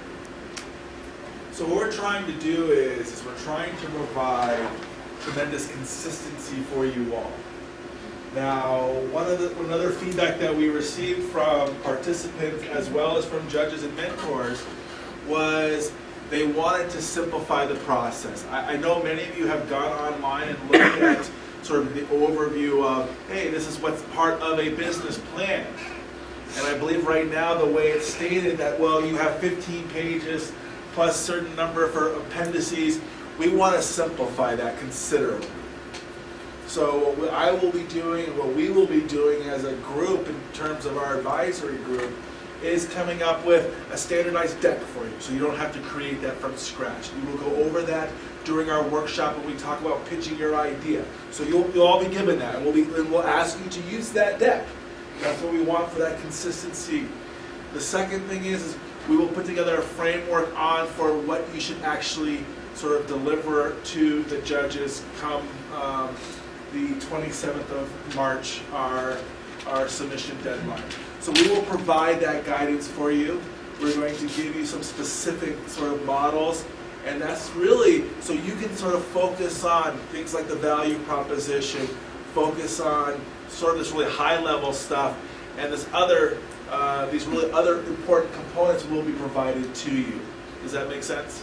So what we're trying to do is, is we're trying to provide tremendous consistency for you all. Now, one of the, another feedback that we received from participants as well as from judges and mentors was they wanted to simplify the process. I, I know many of you have gone online and looked at sort of the overview of, hey, this is what's part of a business plan. And I believe right now the way it's stated that, well, you have fifteen pages plus certain number for appendices, we want to simplify that considerably. So what I will be doing, and what we will be doing as a group in terms of our advisory group, is coming up with a standardized deck for you, so you don't have to create that from scratch. We will go over that during our workshop when we talk about pitching your idea. So you'll, you'll all be given that, and we'll, be, and we'll ask you to use that deck. That's what we want for that consistency. The second thing is, is we will put together a framework on for what you should actually sort of deliver to the judges come um, the twenty-seventh of March, our, our submission deadline. So we will provide that guidance for you. We're going to give you some specific sort of models, and that's really so you can sort of focus on things like the value proposition, focus on sort of this really high-level stuff, and this other, uh, these really other important components will be provided to you. Does that make sense?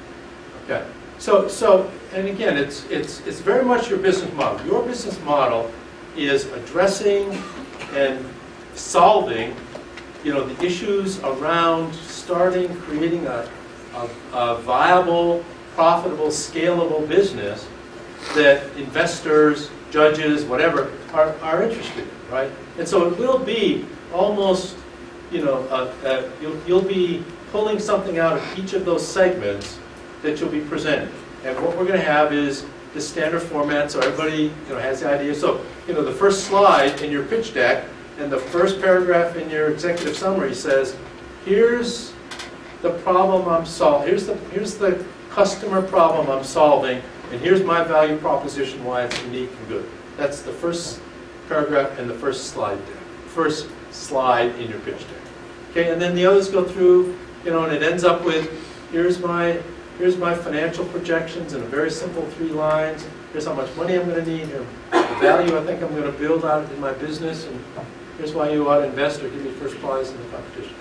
Okay. So, so, and again, it's it's it's very much your business model. Your business model is addressing and solving, you know, the issues around starting, creating a, a, a viable, profitable, scalable business that investors, judges, whatever, are, are interested in, right? And so it will be almost, you know, uh, uh, you'll, you'll be pulling something out of each of those segments that you'll be presenting. And what we're going to have is the standard format so everybody, you know, has the idea. So, you know, the first slide in your pitch deck and the first paragraph in your executive summary says, here's the problem I'm solving, here's the, here's the customer problem I'm solving, and here's my value proposition, why it's unique and good. That's the first paragraph and the first slide deck, first slide in your pitch deck. Okay, and then the others go through, you know, and it ends up with, here's my, here's my financial projections in a very simple three lines. Here's how much money I'm going to need, and the value I think I'm going to build out in my business, and here's why you ought to invest or give me first prize in the competition.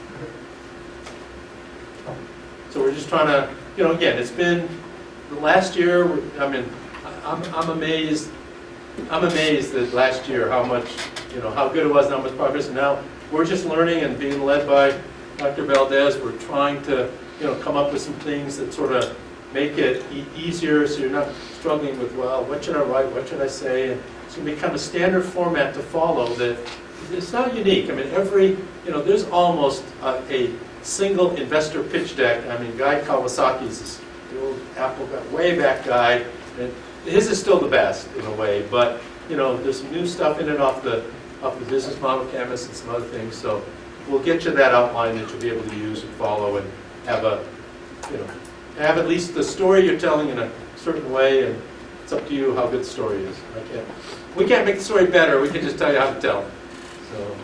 So we're just trying to, you know, again, it's been the last year. I mean, I'm I'm amazed. I'm amazed that last year how much, you know, how good it was, and how much progress. And now we're just learning and being led by Doctor Valdez. We're trying to, you know, come up with some things that sort of make it e easier, so you're not struggling with, well, what should I write? What should I say? And it's going to become a standard format to follow that. It's not unique. I mean, every, you know, there's almost a, a single investor pitch deck. I mean, Guy Kawasaki's this, the old Apple guy, way back guy. And his is still the best in a way, but you know, there's some new stuff in it off the off the business model canvas and some other things. So we'll get you that outline that you'll be able to use and follow and have a, you know, have at least the story you're telling in a certain way, and it's up to you how good the story is. I can't, we can't make the story better. We can just tell you how to tell it. So,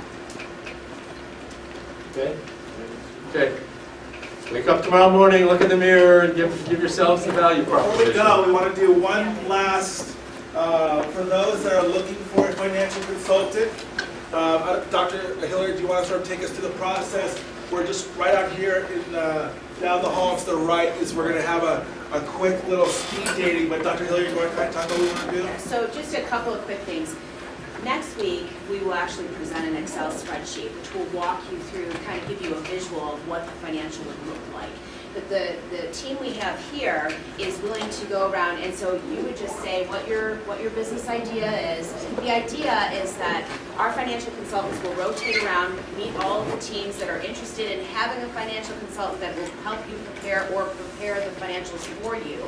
okay, okay. Wake up tomorrow morning, look in the mirror, and give, give yourselves the value proposition. Before we go, we want to do one last, uh, for those that are looking for a financial consultant. Uh, Doctor Hillary, do you want to sort of take us through the process? We're just right out here in, uh, down the hall to the right is we're going to have a, a quick little speed dating. But Doctor Hillary, do you want to kind of talk about what we want to do? So just a couple of quick things. Next week, we will actually present an Excel spreadsheet, which will walk you through, kind of give you a visual of what the financial would look like. But the, the team we have here is willing to go around, and so you would just say what your, what your business idea is. The idea is that our financial consultants will rotate around, meet all of the teams that are interested in having a financial consultant that will help you prepare or prepare the financials for you.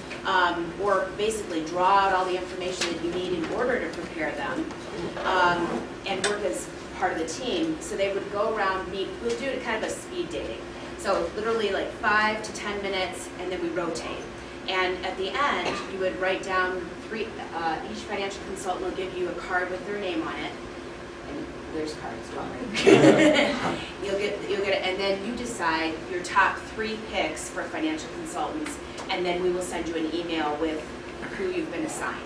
Um, or basically draw out all the information that you need in order to prepare them, um, and work as part of the team. So they would go around, meet, we'll do kind of a speed dating. So literally like five to ten minutes, and then we rotate. And at the end, you would write down three, uh, each financial consultant will give you a card with their name on it. And there's cards as well, right? you'll get, you'll get it, and then you decide your top three picks for financial consultants, and then we will send you an email with who you've been assigned.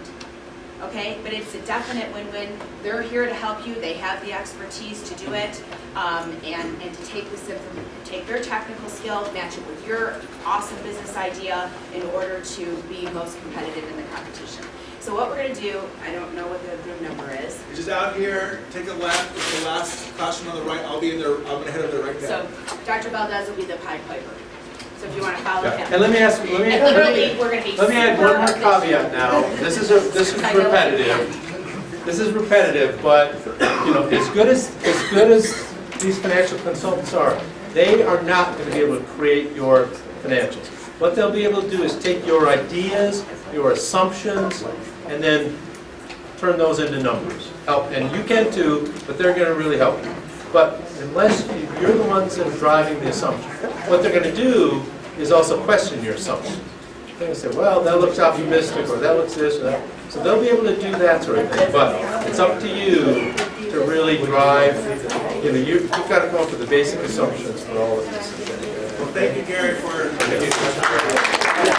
Okay, but it's a definite win-win. They're here to help you. They have the expertise to do it, um, and, and to take this information, take their technical skill, match it with your awesome business idea in order to be most competitive in the competition. So what we're going to do, I don't know what the room number is. You're just out here, take a left, it's the last classroom on the right. I'll be in there, I'm going to head over there right now. So Doctor Valdez will be the Pied Piper. So if you want to follow him. And let me ask you, let me, and literally, we're going to be let me add one more caveat now. This is a, this is repetitive. This is repetitive, but you know, as good as as good as these financial consultants are, they are not going to be able to create your financials. What they'll be able to do is take your ideas, your assumptions, and then turn those into numbers. Help, and you can too, but they're going to really help you. But unless you- you're the ones that are driving the assumption, what they're going to do is also question your assumptions. They're going to say, well, that looks optimistic, or that looks this, or that. So they'll be able to do that sort of thing, but it's up to you to really drive, you know, you- you've got to come up with the basic assumptions for all of this. Well, thank you, Gary, for.